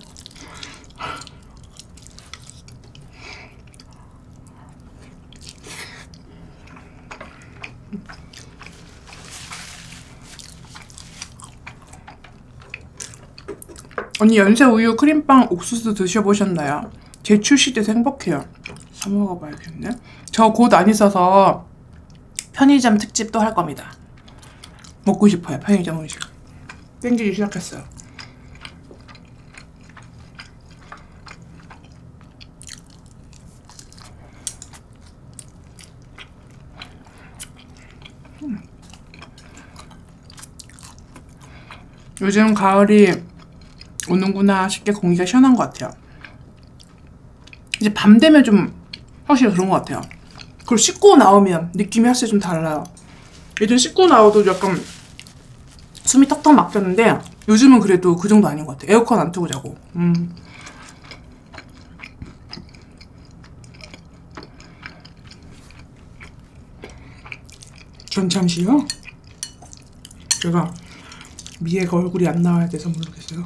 언니 연세 우유 크림빵 옥수수 드셔보셨나요? 재출시돼서 행복해요. 사 먹어봐야겠네. 저 곧 안 있어서 편의점 특집도 할 겁니다. 먹고 싶어요. 편의점 음식. 땡기기 시작했어요. 요즘 가을이 오는구나 싶게 공기가 시원한 것 같아요. 이제 밤 되면 좀 확실히 그런 것 같아요. 그걸 씻고 나오면 느낌이 확실히 좀 달라요. 예전 씻고 나와도 약간 숨이 턱턱 막혔는데 요즘은 그래도 그 정도 아닌 것 같아요. 에어컨 안 틀고 자고. 전 잠시요. 제가 미애가 얼굴이 안 나와야 돼서 모르겠어요.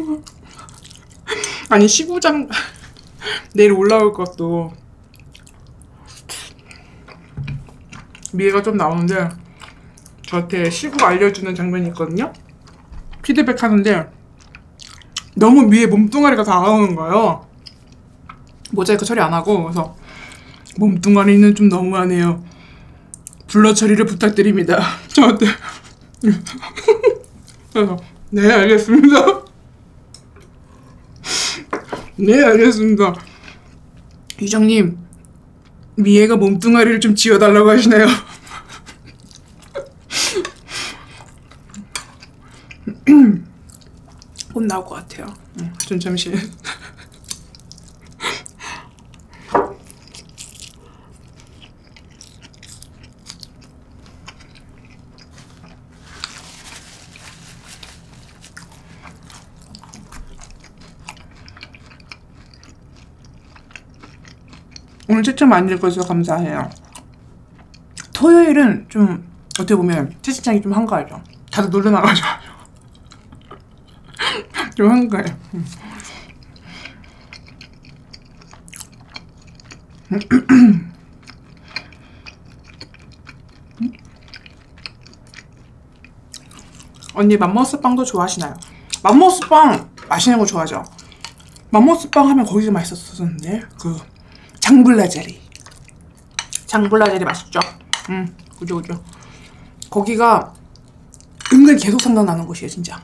아니 시구장 내일 올라올 것도 미애가 좀 나오는데 저한테 시구 알려주는 장면이 있거든요. 피드백 하는데 너무 미애 몸뚱아리가 다 나오는 거예요. 모자이크 처리 안 하고. 그래서 몸뚱아리는 좀 너무하네요. 블러 처리를 부탁드립니다. 저한테. 그래서 네 알겠습니다. 네 알겠습니다. 이장님 미애가 몸뚱아리를 좀 지워달라고 하시네요. 곧 나올 것 같아요. 좀 잠시. 오늘 채팅 많이 읽어주셔서 감사해요. 토요일은 좀 어떻게 보면 채팅창이 좀 한가하죠. 다들 놀러 나가죠. 좀 한가해. 언니 맘모스 빵도 좋아하시나요? 맘모스 빵 맛있는 거 좋아하죠? 맘모스 빵 하면 거기서 맛있었었는데 그 장블라제리. 장블라제리 맛있죠? 그죠 그죠. 거기가 은근 계속 생각나는 곳이에요 진짜.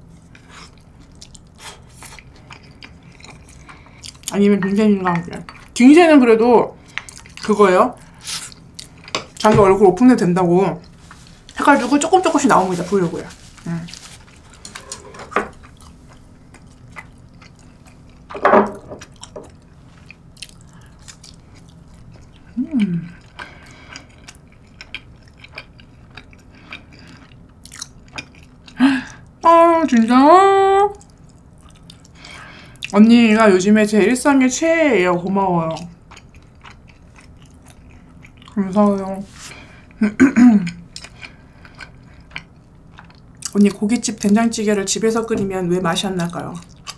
아니면 빙센인가 함께. 빙센은 그래도 그거예요. 자기 얼굴 오픈해도 된다고 해가지고 조금씩 나옵니다. 보려고요. 아 진짜 언니가 요즘에 제 일상의 최애예요. 고마워요. 감사해요. 언니 고깃집 된장찌개를 집에서 끓이면 왜 맛이 안 날까요?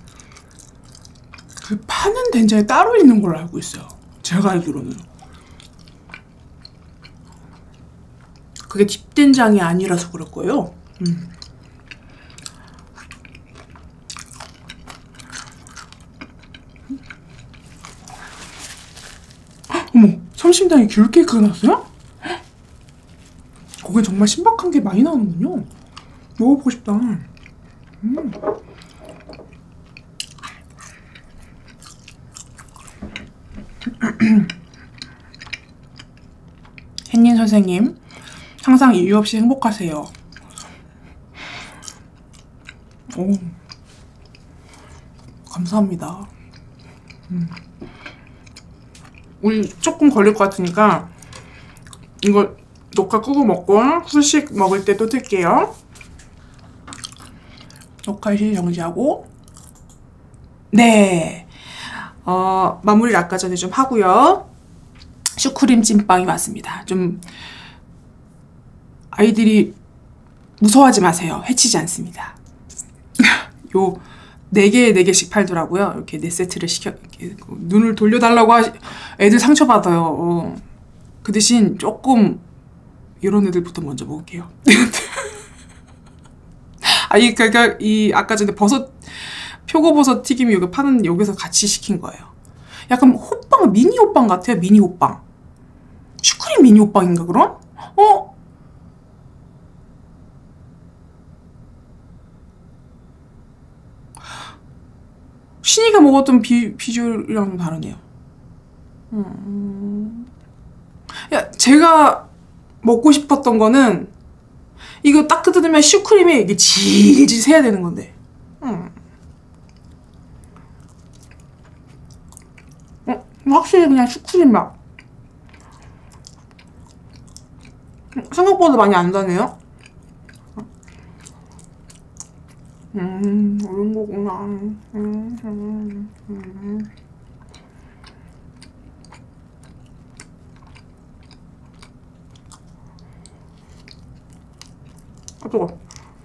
그 파는 된장이 따로 있는 걸로 알고 있어요. 제가 알기로는. 그게 집된장이 아니라서 그럴 거예요. 어머, 삼신당에 귤 케이크가 나왔어요? 거긴 정말 신박한 게 많이 나오는군요. 먹어보고 싶다. 햇님 선생님, 항상 이유 없이 행복하세요. 오, 감사합니다. 우리 조금 걸릴 것 같으니까 이거 녹화 끄고 먹고 후식 먹을 때 또 틀게요. 녹화 시 정지하고. 네, 마무리를 아까 전에 좀 하고요. 슈크림 찐빵이 왔습니다. 좀 아이들이 무서워하지 마세요. 해치지 않습니다. 요 4개, 4개씩 팔더라고요. 이렇게 4세트를 시켜, 이렇게 눈을 돌려달라고 애들 상처받아요. 그 대신 조금 이런 애들부터 먼저 먹을게요. 그러니까 아까 전에 표고버섯 튀김이 여기 파는 여기서 같이 시킨 거예요. 약간 호빵, 미니 호빵 같아요. 미니 호빵. 슈크림 미니 호빵인가 그럼? 신이가 먹었던 비주얼이랑 좀 다르네요. 야, 제가 먹고 싶었던 거는 이거 딱 뜯으면 슈크림이 이게 질질 새야 되는 건데. 확실히 그냥 슈크림 맛. 생각보다 많이 안 다네요. 이런 거구나. 아, 뜨거.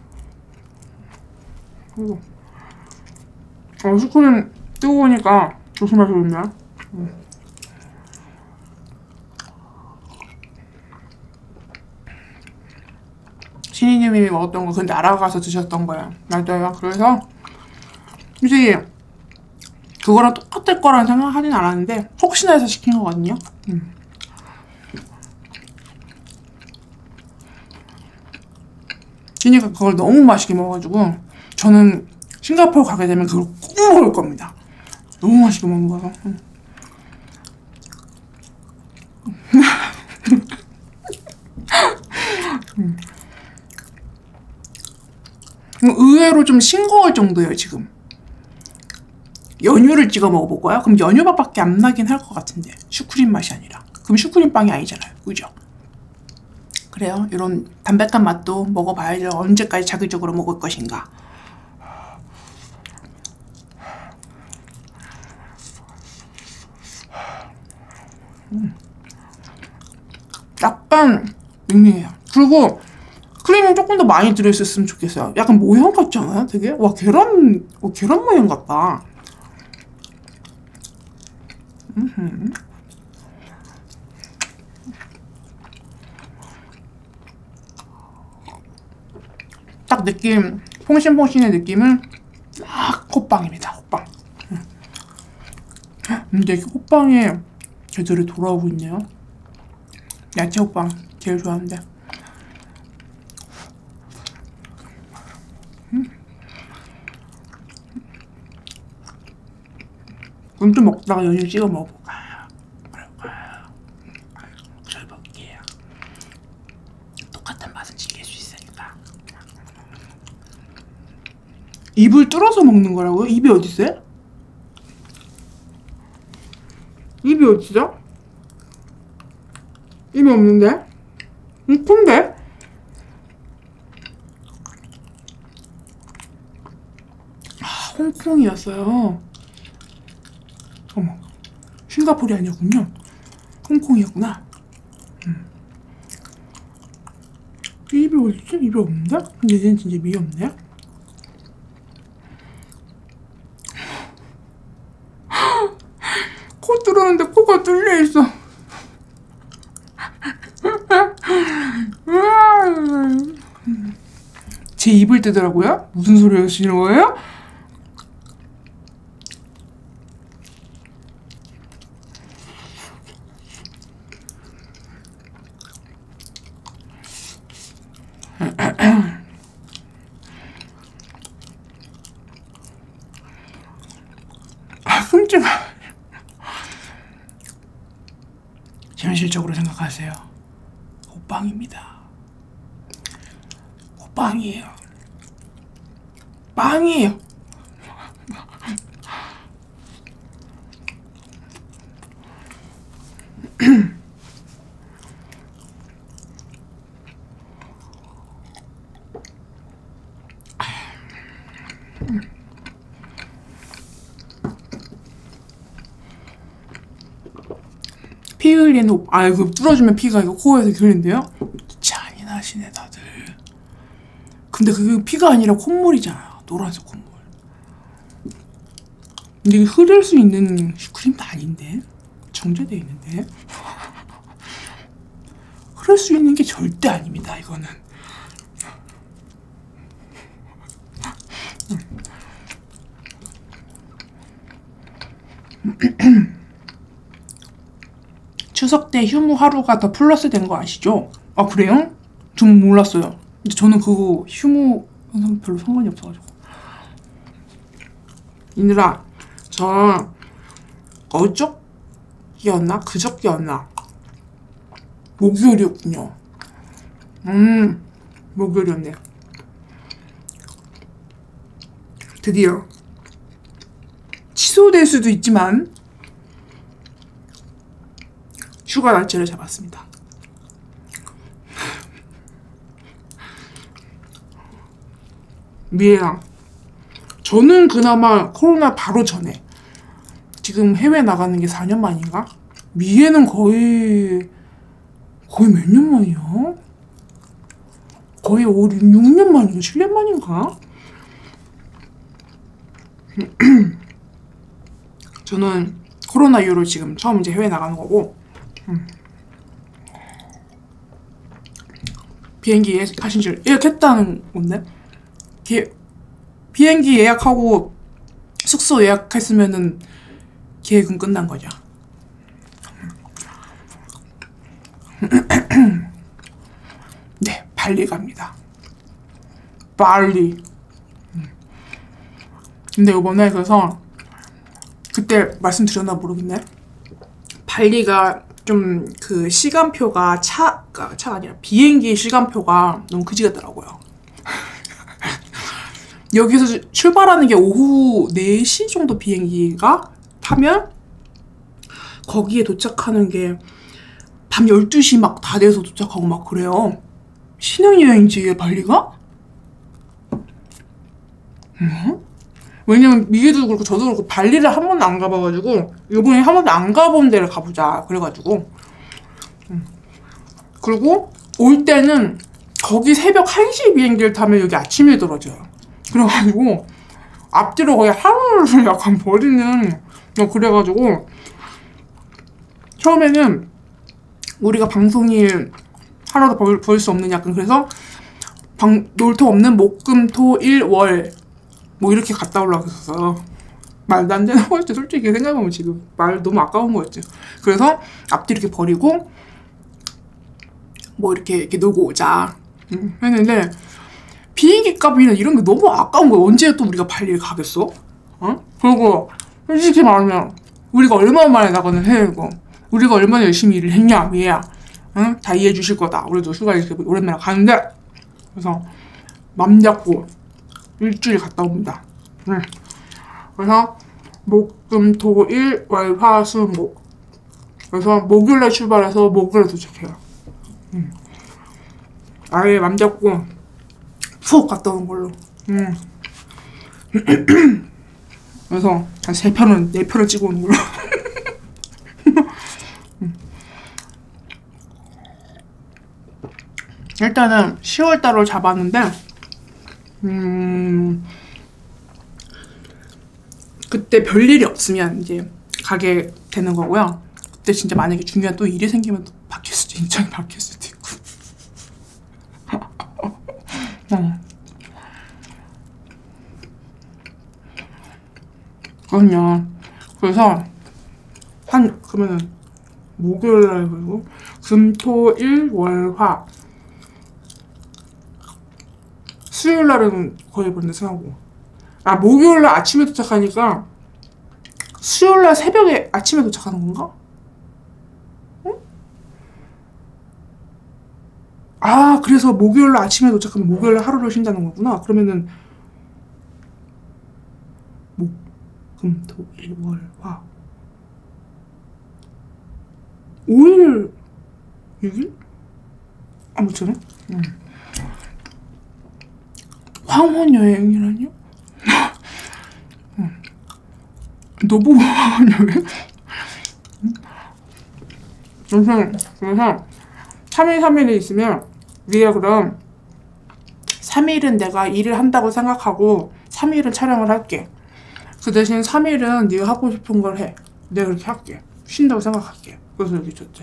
이거. 슈크림 뜨거우니까 조심해서 좋네. 신이님이 먹었던 거 근데 알아가서 드셨던 거야. 맞아요. 그래서 솔직히 그거랑 똑같을 거라는 생각하진 않았는데 혹시나 해서 시킨 거거든요. 신이가 그걸 너무 맛있게 먹어가지고 저는 싱가포르 가게 되면 그걸 꼭 먹을 겁니다. 너무 맛있게 먹는 거라서. 의외로 좀 싱거울 정도예요. 지금 연유를 찍어 먹어볼까요? 그럼 연유 맛밖에 안 나긴 할 것 같은데 슈크림 맛이 아니라. 그럼 슈크림 빵이 아니잖아요. 그죠? 그래요. 이런 담백한 맛도 먹어봐야죠. 언제까지 자극적으로 먹을 것인가. 약간 밍밍해요. 그리고 크림이 조금 더 많이 들어있었으면 좋겠어요. 약간 모형 같지 않아요? 되게? 와, 계란 모양 같다. 딱 느낌, 퐁신퐁신의 느낌은 딱 호빵입니다. 호빵. 근데 이렇게 호빵이 제대로 돌아오고 있네요. 야채 호빵 제일 좋아하는데. 그럼 좀 먹다가 연유 찍어 먹어볼까요? 잘 먹을게요. 똑같은 맛은 즐길 수 있으니까. 입을 뚫어서 먹는 거라고요? 입이 어딨어요? 입이 어디죠? 입이 없는데? 큰데? 홍콩이었어요. 어머, 싱가포르이 아니었군요. 홍콩이었구나. 입이 어딨지? 입이 없는데? 근데 얘는 진짜 입이 없네. 코 뚫었는데 코가 뚫려있어. 제 입을 떼더라고요? 무슨 소리 하시는 거예요? 숨지마. 현실적으로 생각하세요. 호빵입니다. 호빵이에요. 빵이에요. 피 흘리는 이거 뚫어주면 피가 이거 코에서 흘린대요? 잔인하시네 다들. 근데 그게 피가 아니라 콧물이잖아요. 노란색 콧물. 근데 이게 흐를 수 있는 슈크림도 아닌데? 정제돼 있는데? 흐를 수 있는 게 절대 아닙니다. 이거는. 추석 때 휴무 하루가 더 플러스 된 거 아시죠? 아, 그래요? 전 몰랐어요. 근데 저는 그거 휴무 별로 상관이 없어가지고. 이느라 저 어저께였나? 그저께였나? 목요일이었군요. 목요일이었네요. 드디어 취소될 수도 있지만 휴가 날짜를 잡았습니다. 미애랑 저는 그나마 코로나 바로 전에 지금 해외 나가는 게 4년 만인가? 미애는 거의 몇 년 만이야? 거의 5, 6년 만인가? 7년 만인가? 저는 코로나 이후로 지금 처음 이제 해외 나가는 거고 비행기 예약하신 줄 예약했다는 건데 비행기 예약하고 숙소 예약했으면은 계획은 끝난 거죠. 네, 발리 갑니다. 발리. 근데 이번에 그래서 그때 말씀드렸나 모르겠네. 발리가 좀 그 시간표가 차가 아니라 비행기 시간표가 너무 그지 같더라고요. 여기서 출발하는 게 오후 4시 정도 비행기가 타면 거기에 도착하는 게 밤 12시 막 다 돼서 도착하고 막 그래요. 신혼여행지에 발리가? 왜냐면 미애도 그렇고 저도 그렇고 발리를 한 번도 안 가봐가지고 이번에 한 번도 안 가본 데를 가보자 그래가지고 그리고 올 때는 거기 새벽 1시 비행기를 타면 여기 아침에 떨어져요. 그래가지고 앞뒤로 거의 하루를 약간 버리는 그래가지고 처음에는 우리가 방송일 하나도 볼 수 없는 약간 그래서 놀토 없는 목, 금, 토, 일, 월 뭐 이렇게 갔다 오려고 했었어. 말도 안 되는 거였지. 솔직히 생각해보면 지금 말 너무 아까운 거였지. 그래서 앞뒤 이렇게 버리고 뭐 이렇게 놀고 오자 했는데 비행기 값이나 이런 게 너무 아까운 거야. 언제 또 우리가 발리를 가겠어? 그리고 솔직히 말하면 우리가 얼마나 만에 나가는 해외고 우리가 얼마나 열심히 일을 했냐 얘야. 다 이해해 주실 거다. 우리도 휴가 이렇게 오랜만에 가는데 그래서 맘 잡고 일주일 갔다 옵니다. 그래서 목, 금, 토, 일, 월, 화, 수, 목. 그래서 목요일에 출발해서 목요일에 도착해요. 아예 맘 잡고 푹 갔다 오는 걸로. 그래서 한 3편은 4편을 찍어 오는 걸로. 일단은 10월달로 잡았는데 그때 별일이 없으면 이제 가게 되는 거고요. 그때 진짜 만약에 중요한 또 일이 생기면 또 바뀔 수도 일정이 바뀔 수도 있고. 그럼요. 그래서 그러면은 목요일날 그리고 금, 토, 일, 월, 화 수요일날은 거의 본데 생각하고 목요일날 아침에 도착하니까 수요일날 새벽에 아침에 도착하는 건가? 응? 그래서 목요일날 아침에 도착하면 목요일날 하루를 쉰다는 거구나. 그러면은 목, 금, 토, 일, 월, 화 5일 6일? 아무튼 황혼 여행이라뇨? 노부 황혼 여행? 그래서 3일 3일이 있으면 우리가 그럼 3일은 내가 일을 한다고 생각하고 3일은 촬영을 할게. 그 대신 3일은 네가 하고 싶은 걸 해. 내가 그렇게 할게. 쉰다고 생각할게. 그래서 여기 좋죠.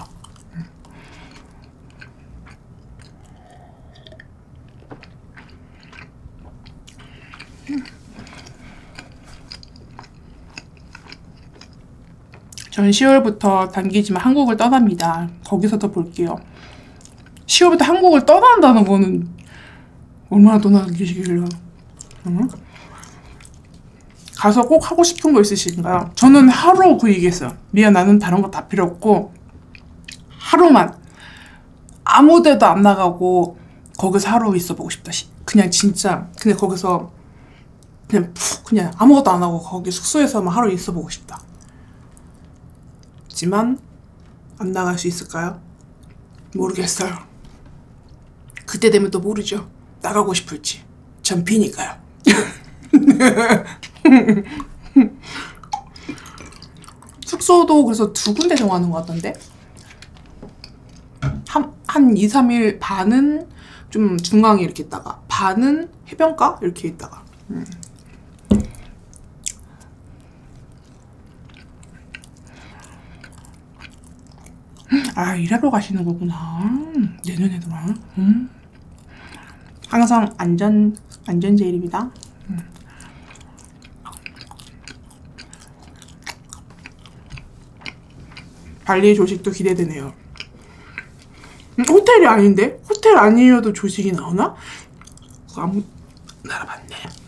전 10월부터 단기지만 한국을 떠납니다. 거기서 더 볼게요. 10월부터 한국을 떠난다는 거는 얼마나 떠나기시길래 가서 꼭 하고 싶은 거 있으신가요? 저는 하루 그 얘기했어요. 미야 나는 다른 거 다 필요 없고 하루만 아무 데도 안 나가고 거기서 하루 있어보고 싶다. 그냥 진짜 근데 거기서 그냥 푹 그냥 아무것도 안 하고 거기 숙소에서만 하루 있어보고 싶다. 하지만 안 나갈 수 있을까요? 모르겠어요. 그때 되면 또 모르죠. 나가고 싶을지. 전 비니까요. 숙소도 그래서 2군데 정하는 것 같던데 한 2, 3일 반은 좀 중앙에 이렇게 있다가 반은 해변가 이렇게 있다가 아 일하러 가시는 거구나. 내년에도나 항상 안전 제일입니다. 발리 조식도 기대되네요. 호텔이 아닌데? 호텔 아니어도 조식이 나오나? 그거 아무 알아봤네.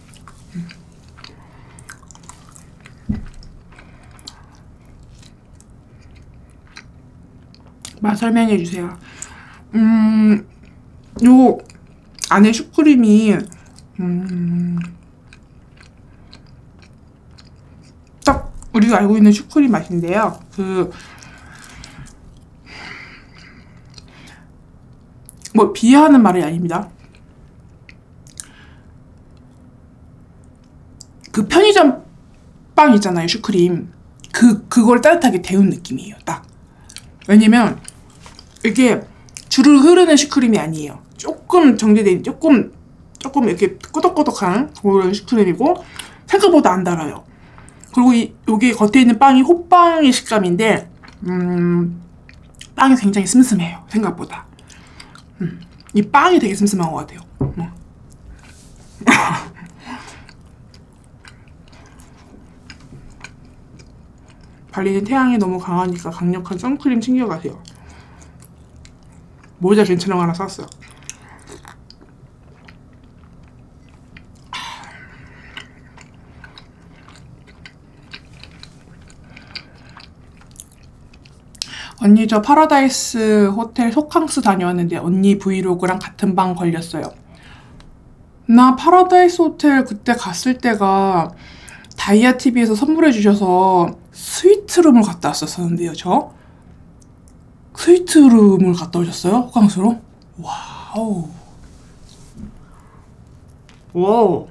맛 설명해 주세요. 요 안에 슈크림이 딱 우리가 알고 있는 슈크림 맛인데요. 뭐 비하하는 말이 아닙니다. 그 편의점 빵 있잖아요, 슈크림. 그걸 따뜻하게 데운 느낌이에요, 딱. 왜냐면 이게 주르르 흐르는 슈크림이 아니에요. 조금 정제된 조금 이렇게 꾸덕꾸덕한 그런 슈크림이고 생각보다 안 달아요. 그리고 여기 겉에 있는 빵이 호빵의 식감인데 빵이 굉장히 슴슴해요, 생각보다. 이 빵이 되게 슴슴한 것 같아요. 발리는 태양이 너무 강하니까 강력한 선크림 챙겨가세요. 모자 괜찮은 거 하나 샀어요. 언니 저 파라다이스 호텔 호캉스 다녀왔는데 언니 브이로그랑 같은 방 걸렸어요. 나 파라다이스 호텔 그때 갔을 때가 다이아TV에서 선물해 주셔서 스위트룸을 갔다 왔었는데요. 저 스위트룸을 갔다 오셨어요? 호캉스로? 와우. 와우.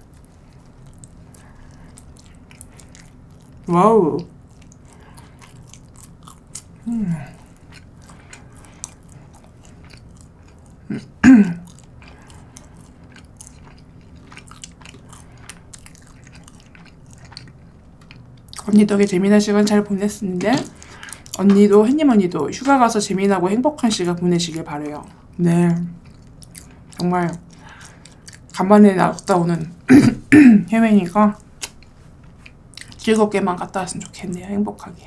와우. 언니 덕에 재미난 시간 잘 보냈는데 언니도 햇님 언니도 휴가 가서 재미나고 행복한 시간 보내시길 바래요. 네, 정말 간만에 나갔다 오는 해외니까 즐겁게만 갔다 왔으면 좋겠네요. 행복하게.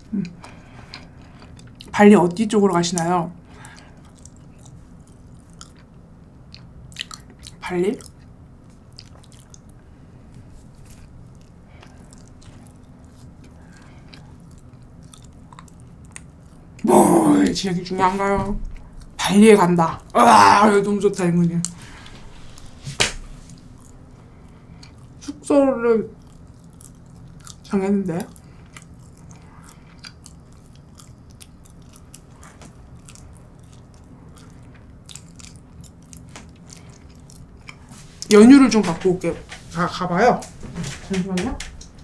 발리 어디 쪽으로 가시나요? 발리? 뭐 지역이 중요한가요? 발리에 간다. 아 너무 좋다 이거는. 숙소를 정했는데 연유를 좀 갖고 올게. 가봐요. 잠시만요.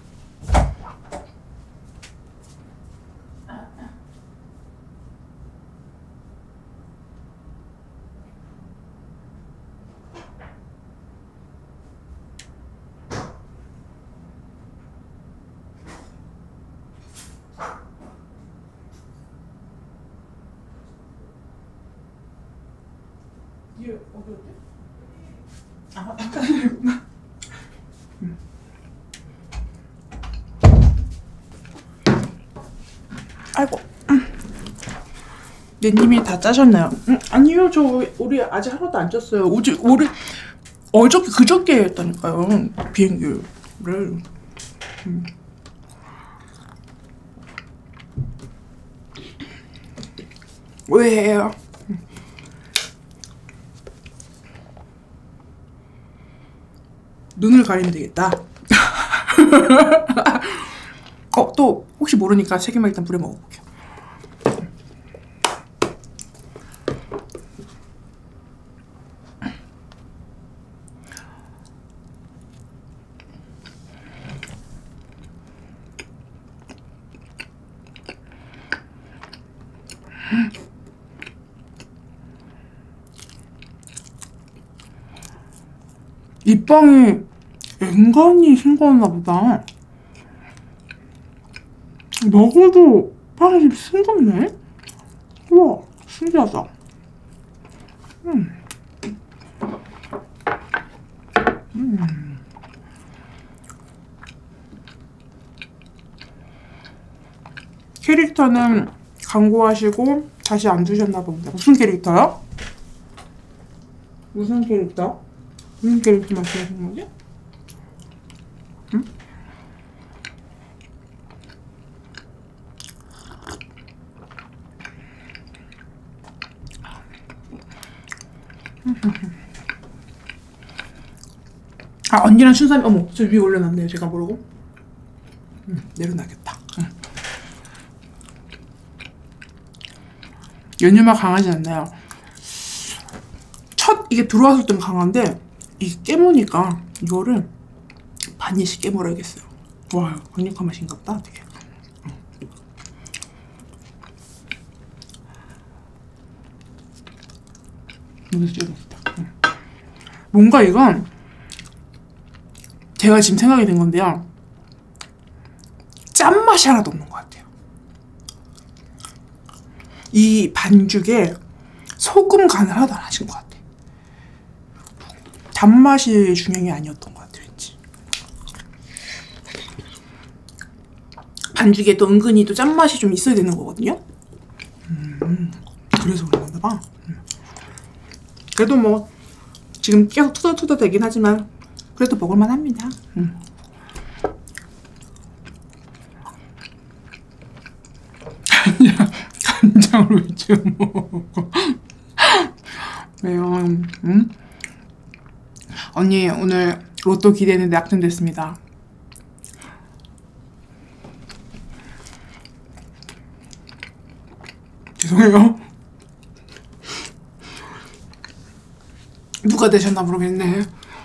이게 어디였지? 아까 이랬구나. 아이고. 네님이 다 짜셨나요? 아니요, 저 우리 아직 하나도 안 짰어요. 우리 어저께 그저께 했다니까요, 비행기를. 왜요? 눈을 가리면 되겠다. 또 혹시 모르니까 3개만 일단 뿌려 먹어볼게요. 이 빵이 앵간히 싱거웠나 보다. 먹어도 빵이 좀 싱겁네? 우와, 신기하다. 캐릭터는 광고하시고 다시 안 주셨나 봅니다. 무슨 캐릭터요? 무슨 캐릭터? 무슨 캐릭터 말씀하시는 거지? 응? 언니랑 춘삼이, 어머, 저 위에 올려놨네요. 제가 모르고. 내려놔야겠다. 연유맛 강하지 않나요? 이게 들어왔을 땐 강한데, 이게 깨무니까 이거를 반입씩 깨물어야겠어요. 와, 강력한 맛인갑다, 되게. 여기서 찍어놨다. 뭔가 이건 제가 지금 생각이 된 건데요. 짠맛이 하나도 없는 것 같아요. 이 반죽에 소금 간을 하나도 안 하신 것 같아요. 단맛이 중요한 게 아니었던 것 같아요, 왠지. 반죽에 또 은근히 또 짠맛이 좀 있어야 되는 거거든요. 그래서 그런가 봐. 그래도 뭐 지금 계속 투덜투덜 되긴 하지만 그래도 먹을만 합니다. 간장으로 왜 먹어? 왜요? 언니 오늘 로또 기대했는데 낙천됐습니다. 죄송해요. 누가 되셨나 모르겠네.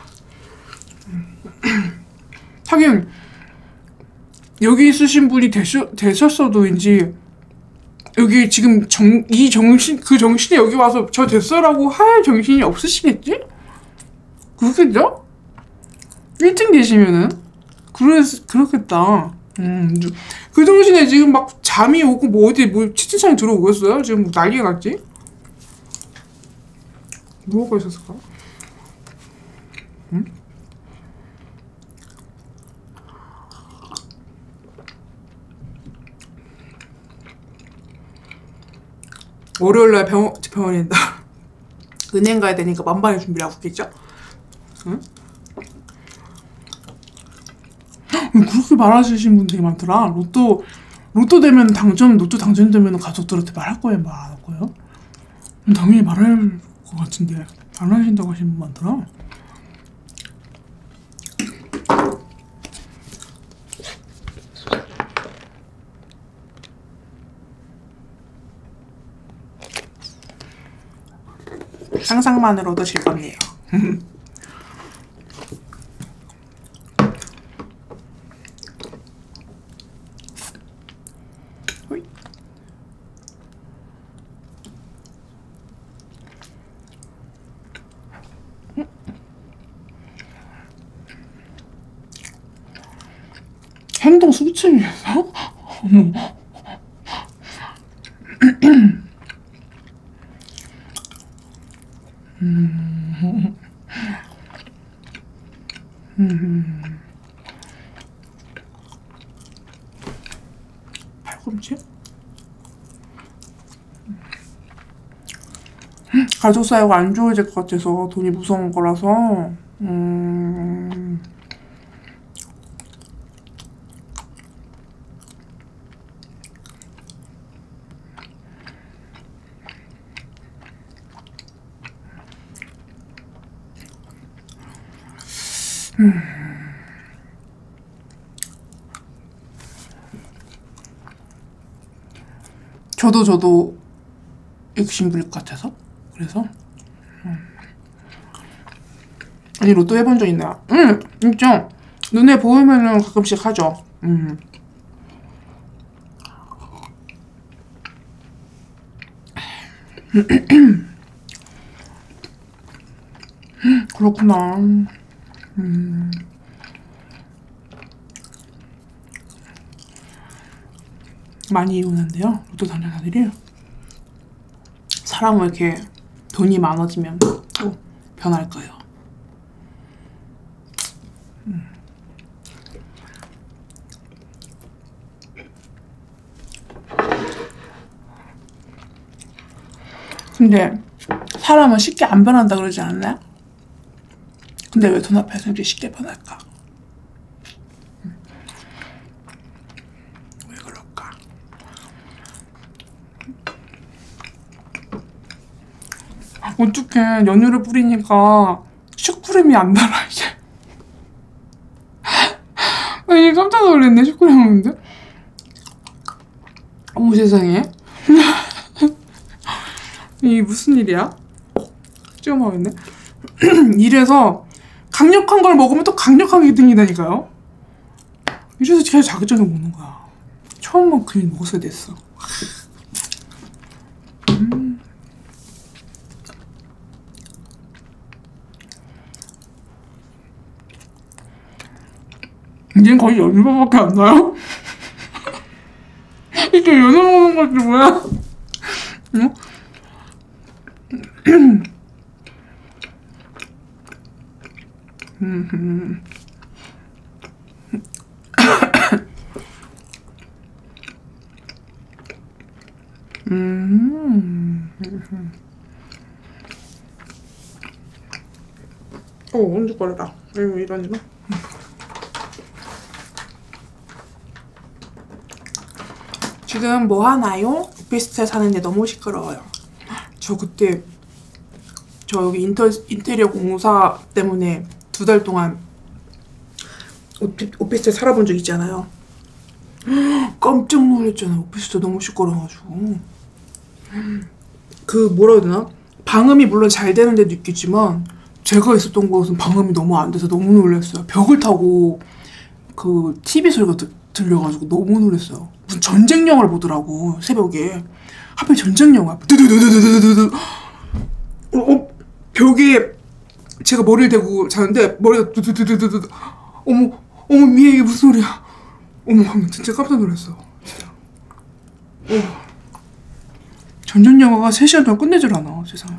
하긴 여기 있으신 분이 되셨어도인지 여기 지금 이 정신, 그 정신이 여기 와서 저 됐어라고 할 정신이 없으시겠지? 그렇겠죠? 1등 되시면은 그렇겠다. 그 정신에 지금 막 잠이 오고 뭐 어디 뭐 채팅창에 들어오겠어요? 지금 뭐 난리가 났지? 뭐가 있었을까? 월요일날 병원에 있다. 은행 가야 되니까 만반의 준비를 하고 있겠죠? 응? 그렇게 말하시는 분들이 많더라. 로또 되면 로또 당첨되면 가족들한테 말할 거예요, 말 안 할 거예요? 당연히 말할 것 같은데 안 하신다고 하시는 분 많더라. 상상만으로도 즐겁네요. 행동 수치심이었어? 어머. 팔꿈치? 가족 사이가 안 좋아질 것 같아서 돈이 무서운 거라서 저도 욕심 부릴 것 같아서. 그래서 아니 로또 해본 적 있나요? 진짜 눈에 보이면은 가끔씩 하죠. 그렇구나. 많이 이혼한대요, 로또 당첨자들이. 사람은 이렇게 돈이 많아지면 또 변할 거예요. 근데 사람은 쉽게 안 변한다 그러지 않나요? 근데 왜 돈 앞에서 이렇게 쉽게 변할까? 왜 그럴까? 어떡해, 연유를 뿌리니까 슈크림이 안 달아 이제. 아니 깜짝 놀랐네, 슈크림 먹는데. 어머 세상에. 이게 무슨 일이야? 찍어 먹었네. 이래서 강력한 걸 먹으면 또 강력하게 땡기다니까요. 이래서 계속 자극적으로 먹는 거야. 처음만 그냥 먹었어야 됐어. 이젠 거의 연유밥밖에 안 나요? 이게 연유 먹는 거지 뭐야? 응? 언제거리다. 이런. 지금 뭐 하나요? 오피스텔 사는데 너무 시끄러워요. 저 그때 저 여기 인테리어 공사 때문에 2달 동안 오피스텔 살아본 적 있잖아요. 깜짝 놀랐잖아요. 오피스텔 너무 시끄러워가지고. 그 뭐라 해야 되나? 방음이 물론 잘 되는 데도 있겠지만 제가 있었던 곳은 방음이 너무 안 돼서 너무 놀랐어요. 벽을 타고 그 TV 소리가 들려가지고 너무 놀랐어요. 무슨 전쟁 영화를 보더라고, 새벽에. 하필 전쟁 영화. 두두두두두두두. 벽에 제가 머리를 대고 자는데 머리가 두두두두두두. 어머 위에 이게 무슨 소리야. 어머 진짜 깜짝 놀랐어. 진짜. 전쟁 영화가 3시간 동안 끝내질 않아, 세상에.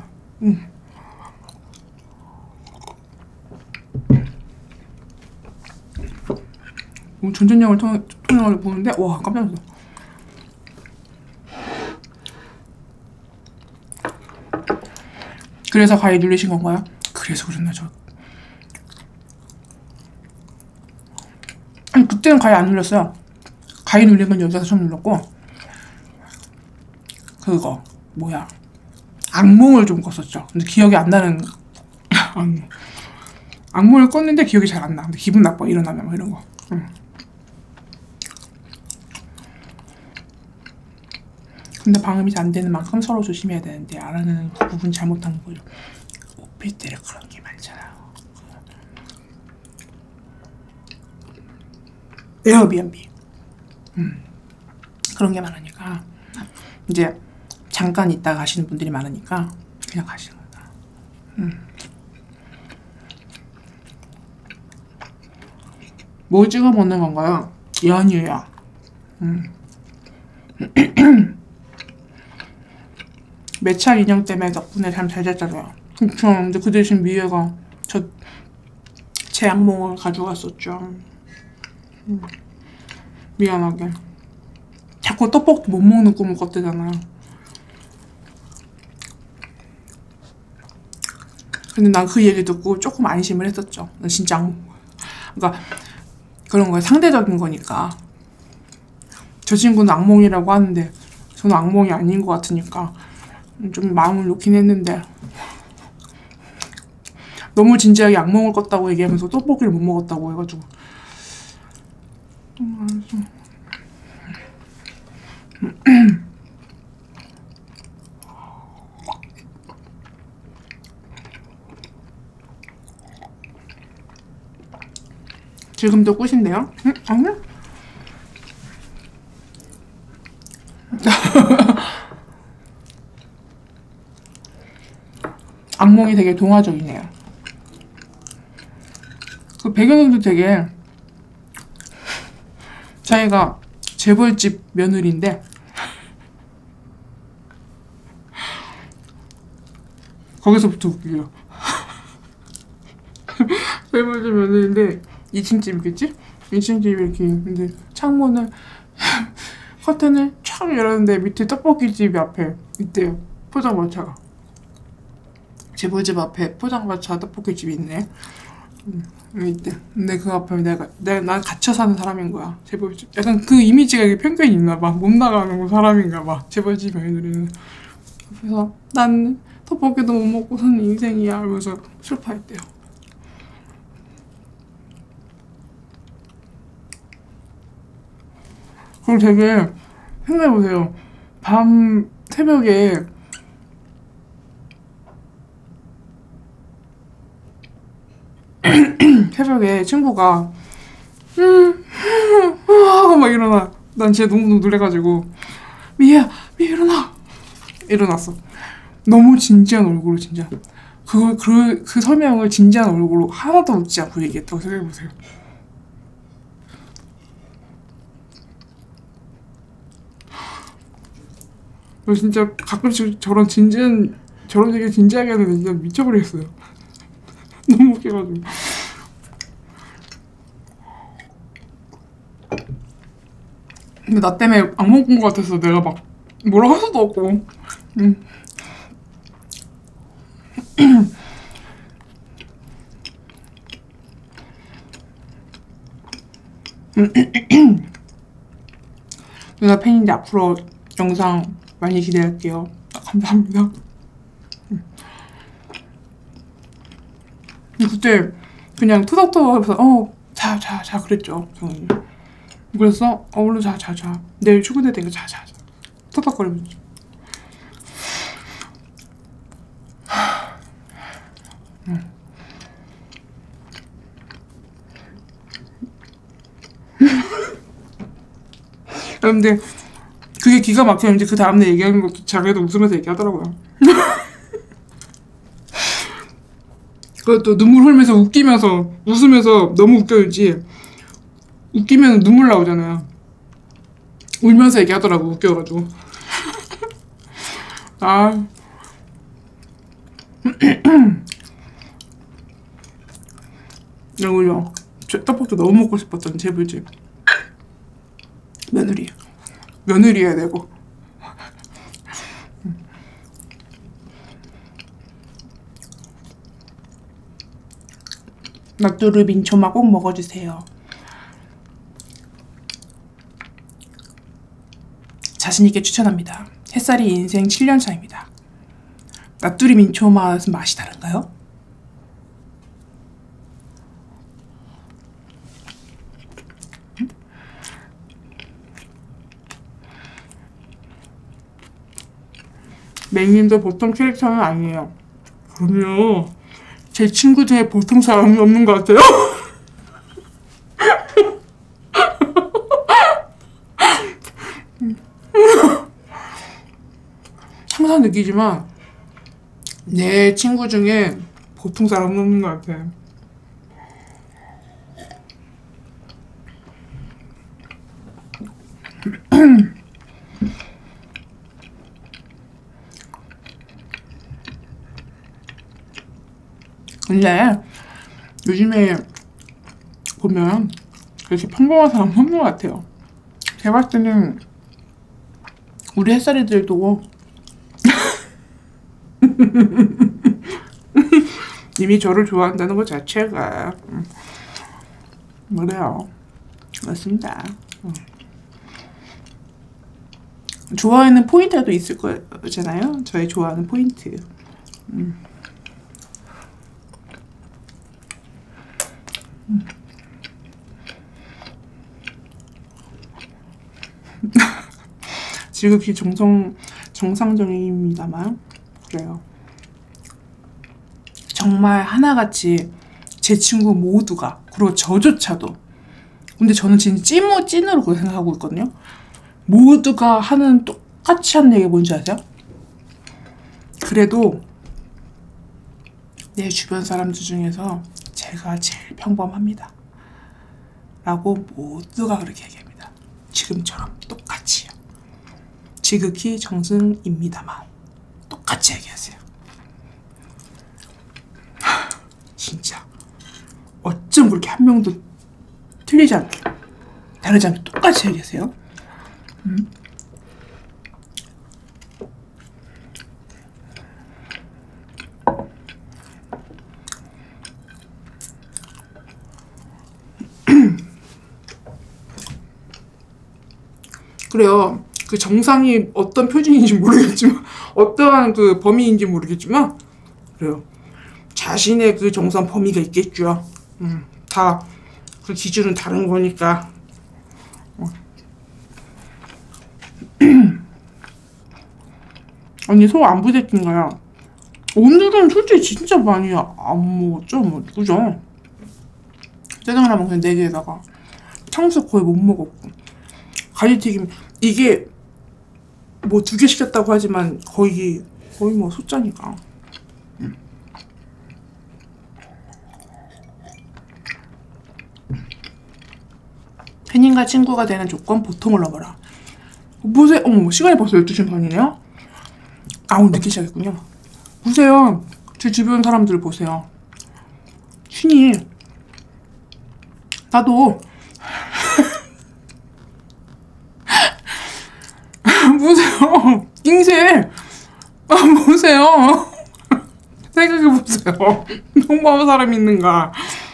전쟁 영화를 통영화를 보는데 와 깜짝 놀랐어. 그래서 가위 눌리신 건가요? 그래서 그랬나 저. 아니 그때는 가위 안 눌렸어요. 가위 눌린 건 여기서 처음 눌렀고, 그거 뭐야, 악몽을 좀 꿨었죠. 근데 기억이 안 나는 악몽을 꿨는데 기억이 잘 안 나. 근데 기분 나빠, 일어나면 뭐 이런 거. 근데 방음이 잘 안 되는 만큼 서로 조심해야 되는데 알아는 그 부분 잘못한 거예요. 오피스텔에 그런 게 많잖아요. 에어비앤비. 그런 게 많으니까 이제 잠깐 있다 가시는 분들이 많으니까 그냥 가시는 거다. 뭐 찍어 먹는 건가요? 연유요. 매찰 인형 때문에 덕분에 잠 잘 잤잖아요. 그쵸. 근데 그 대신 미애가 제 악몽을 가져갔었죠. 미안하게. 자꾸 떡볶이 못 먹는 꿈을 꿨대잖아요. 근데 난 그 얘기 듣고 조금 안심을 했었죠. 난 진짜 악몽. 그러니까 그런 거에 상대적인 거니까. 저 친구는 악몽이라고 하는데 저는 악몽이 아닌 것 같으니까 좀 마음을 놓긴 했는데 너무 진지하게 악몽을 꿨다고 얘기하면서 떡볶이를 못 먹었다고 해가지고. 지금도 꿀인데요? 아니야? 악몽이 되게 동화적이네요. 그 배경도 되게 자기가 재벌집 며느리인데 거기서부터 웃겨요. 재벌집 며느리인데 2층 집이겠지? 2층 집이 이렇게 근데 창문을 커튼을 촥 열었는데 밑에 떡볶이집 앞에 있대요. 포장마차가. 재벌집 앞에 포장마차 떡볶이집이 있네. 있대. 근데 그 앞에 난 갇혀 사는 사람인 거야. 재벌집. 약간 그 이미지가 이게 편견이 있나 봐. 못 나가는 사람인가 봐. 재벌집 며느리는. 그래서 난 떡볶이도 못 먹고 사는 인생이야. 이러면서 슬퍼했대요. 그리고 되게 생각해보세요. 밤 새벽에 친구가 하고 막 일어나. 난 진짜 너무 놀래가지고 미애야 일어나 일어났어. 너무 진지한 얼굴로 진짜 그 설명을 진지한 얼굴로 하나도 웃지 않고 얘기했다고 생각해보세요. 진짜 가끔씩 저런 되게 진지하게 하는데 진짜 미쳐버리겠어요. 너무 웃겨가지고. 근데 나 때문에 악몽 꾼 것 같아서 내가 막 뭐라고 할 수도 없고. 누나 팬인데 앞으로 영상 많이 기대할게요. 감사합니다. 그때 그냥 투닥투닥 하면서 자 그랬죠. 저는. 그래서 얼른 자 내일 출근해야 되니까 자 투닥거리면서. 근데 그게 기가 막혔는지 그 다음날 얘기하는 거 자기도 웃으면서 얘기하더라고요. 그것도 눈물 흘면서 웃으면서 너무 웃겨야지. 웃기면 눈물 나오잖아요. 울면서 얘기하더라고. 웃겨가지고. 이거요. 떡볶이 너무 먹고 싶었던 재벌집 며느리여야 되고. 낫두루 민초마 꼭 먹어주세요. 자신있게 추천합니다. 햇살이 인생 7년차입니다. 낫두리 민초 맛은 맛이 다른가요? 맹님도 보통 캐릭터는 아니에요. 그럼요. 제 친구 중에 보통 사람이 없는 것 같아요. 항상 느끼지만 내 친구 중에 보통 사람은 없는 것 같아. 근데 요즘에 보면 그렇게 평범한 사람 없는 것 같아요. 제가 봤을 때는 우리 햇살이들도 이미 저를 좋아한다는 것 자체가 그래요. 맞습니다. 좋아하는 포인트가 또 있을 거잖아요. 저의 좋아하는 포인트. 지극히 정상적입니다만 그래요. 정말 하나같이 제 친구 모두가, 그리고 저조차도, 근데 저는 진짜 찐으로 그렇게 생각하고 있거든요. 모두가 하는 똑같이 하는 얘기가 뭔지 아세요? 그래도 내 주변 사람들 중에서 제가 제일 평범합니다 라고 모두가 그렇게 얘기합니다. 지금처럼 똑같이요. 지극히 정승입니다만 똑같이 얘기하세요. 진짜 어쩜 그렇게 한 명도 틀리지 않게, 다르지 않게 똑같이 얘기하세요? 그래요. 그 정상이 어떤 표준인지 모르겠지만, 어떠한 그 범위인지 모르겠지만, 그래요. 자신의 그 정상 범위가 있겠죠. 다 그 기준은 다른 거니까. 아니, 소 안 부대낀가요? 오늘은 솔직히 진짜 많이 안 먹었죠? 뭐, 그죠? 짜장라면 그냥 4개에다가 탕수육 거의 못 먹었고, 가지튀김 이게 뭐 2개 시켰다고 하지만 거의 뭐 소짜니까. 팬님과 친구가 되는 조건 보통을 넘어라. 보세요. 어머, 시간이 벌써 12시 반이네요? 아, 오늘 늦게 시작했군요. 보세요. 제 주변 사람들 보세요. 신이 나도 보세요. 잉세. 보세요. 생각해보세요. 평범한 사람이 있는가.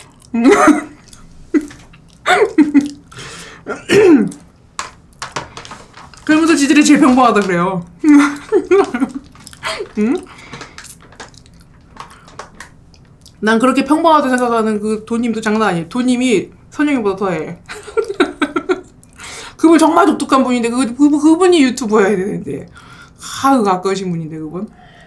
그러면서 지들이 제일 평범하다 그래요. 응? 난 그렇게 평범하다 생각하는 그 도님도 장난 아니에요. 도님이 선영이보다 더해. 그분 정말 독특한 분인데 그분이 유튜버여야 되는데, 그거 가까우신 분인데 그분.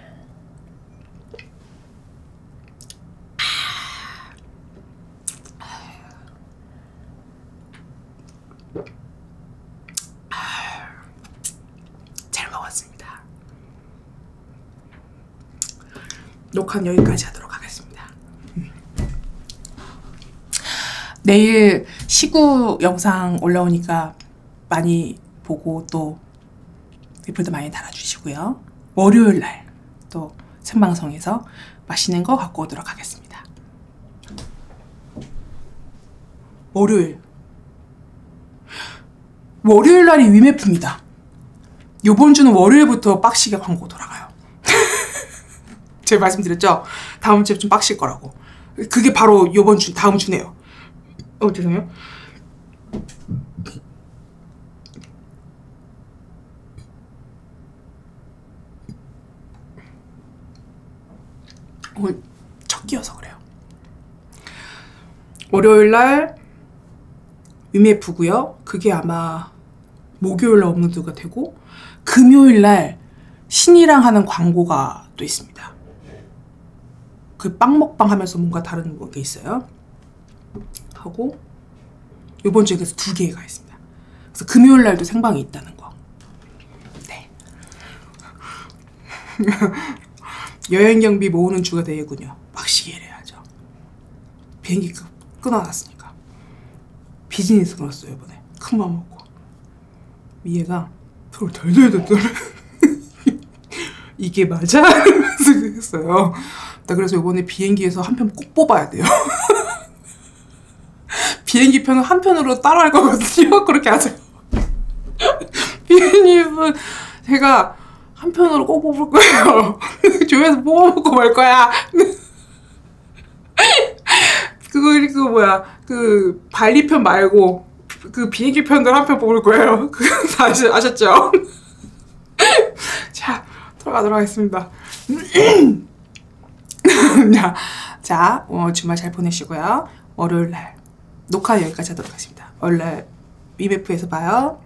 잘 먹었습니다. 녹화는 여기까지 하도록 하겠습니다. 내일 시구 영상 올라오니까 많이 보고 또 리플도 많이 달아주시고요. 월요일날 또 생방송에서 맛있는 거 갖고 오도록 하겠습니다. 월요일날이 위메프입니다. 요번 주는 월요일부터 빡시게 광고 돌아가요. 제가 말씀드렸죠? 다음 주에 좀 빡실 거라고. 그게 바로 요번 주, 다음 주네요. 죄송해요. 오늘 첫 끼여서 그래요. 월요일날 위메프고요. 그게 아마 목요일날 업로드가 되고, 금요일날 신이랑 하는 광고가 또 있습니다. 그 빵 먹방 하면서 뭔가 다른 게 있어요. 하고 이번 주에 그래서 2개가 있습니다. 그래서 금요일날도 생방이 있다는 거. 네. 여행 경비 모으는 주가 되겠군요. 빡시게 일해야죠. 비행기 끊어놨으니까. 비즈니스 끊었어요 이번에. 큰맘 먹고. 미애가 서로 덜덜덜덜 이게 맞아? 이러면서 했어요. 나 그래서 이번에 비행기에서 한 편 꼭 뽑아야 돼요. 비행기 편은 한 편으로 따라할 거거든요. 그렇게 하세요. 비행기는 제가 한 편으로 꼭 뽑을 거예요. 조회해서 뽑아먹고 말 거야. 그거 뭐야, 그 발리편 말고 그 비행기 편들 한 편 뽑을 거예요. 그거 다 아셨죠? 자, 들어가도록 하겠습니다. 자, 주말 잘 보내시고요. 월요일날 녹화 여기까지 하도록 하겠습니다. 원래 위메프에서 봐요.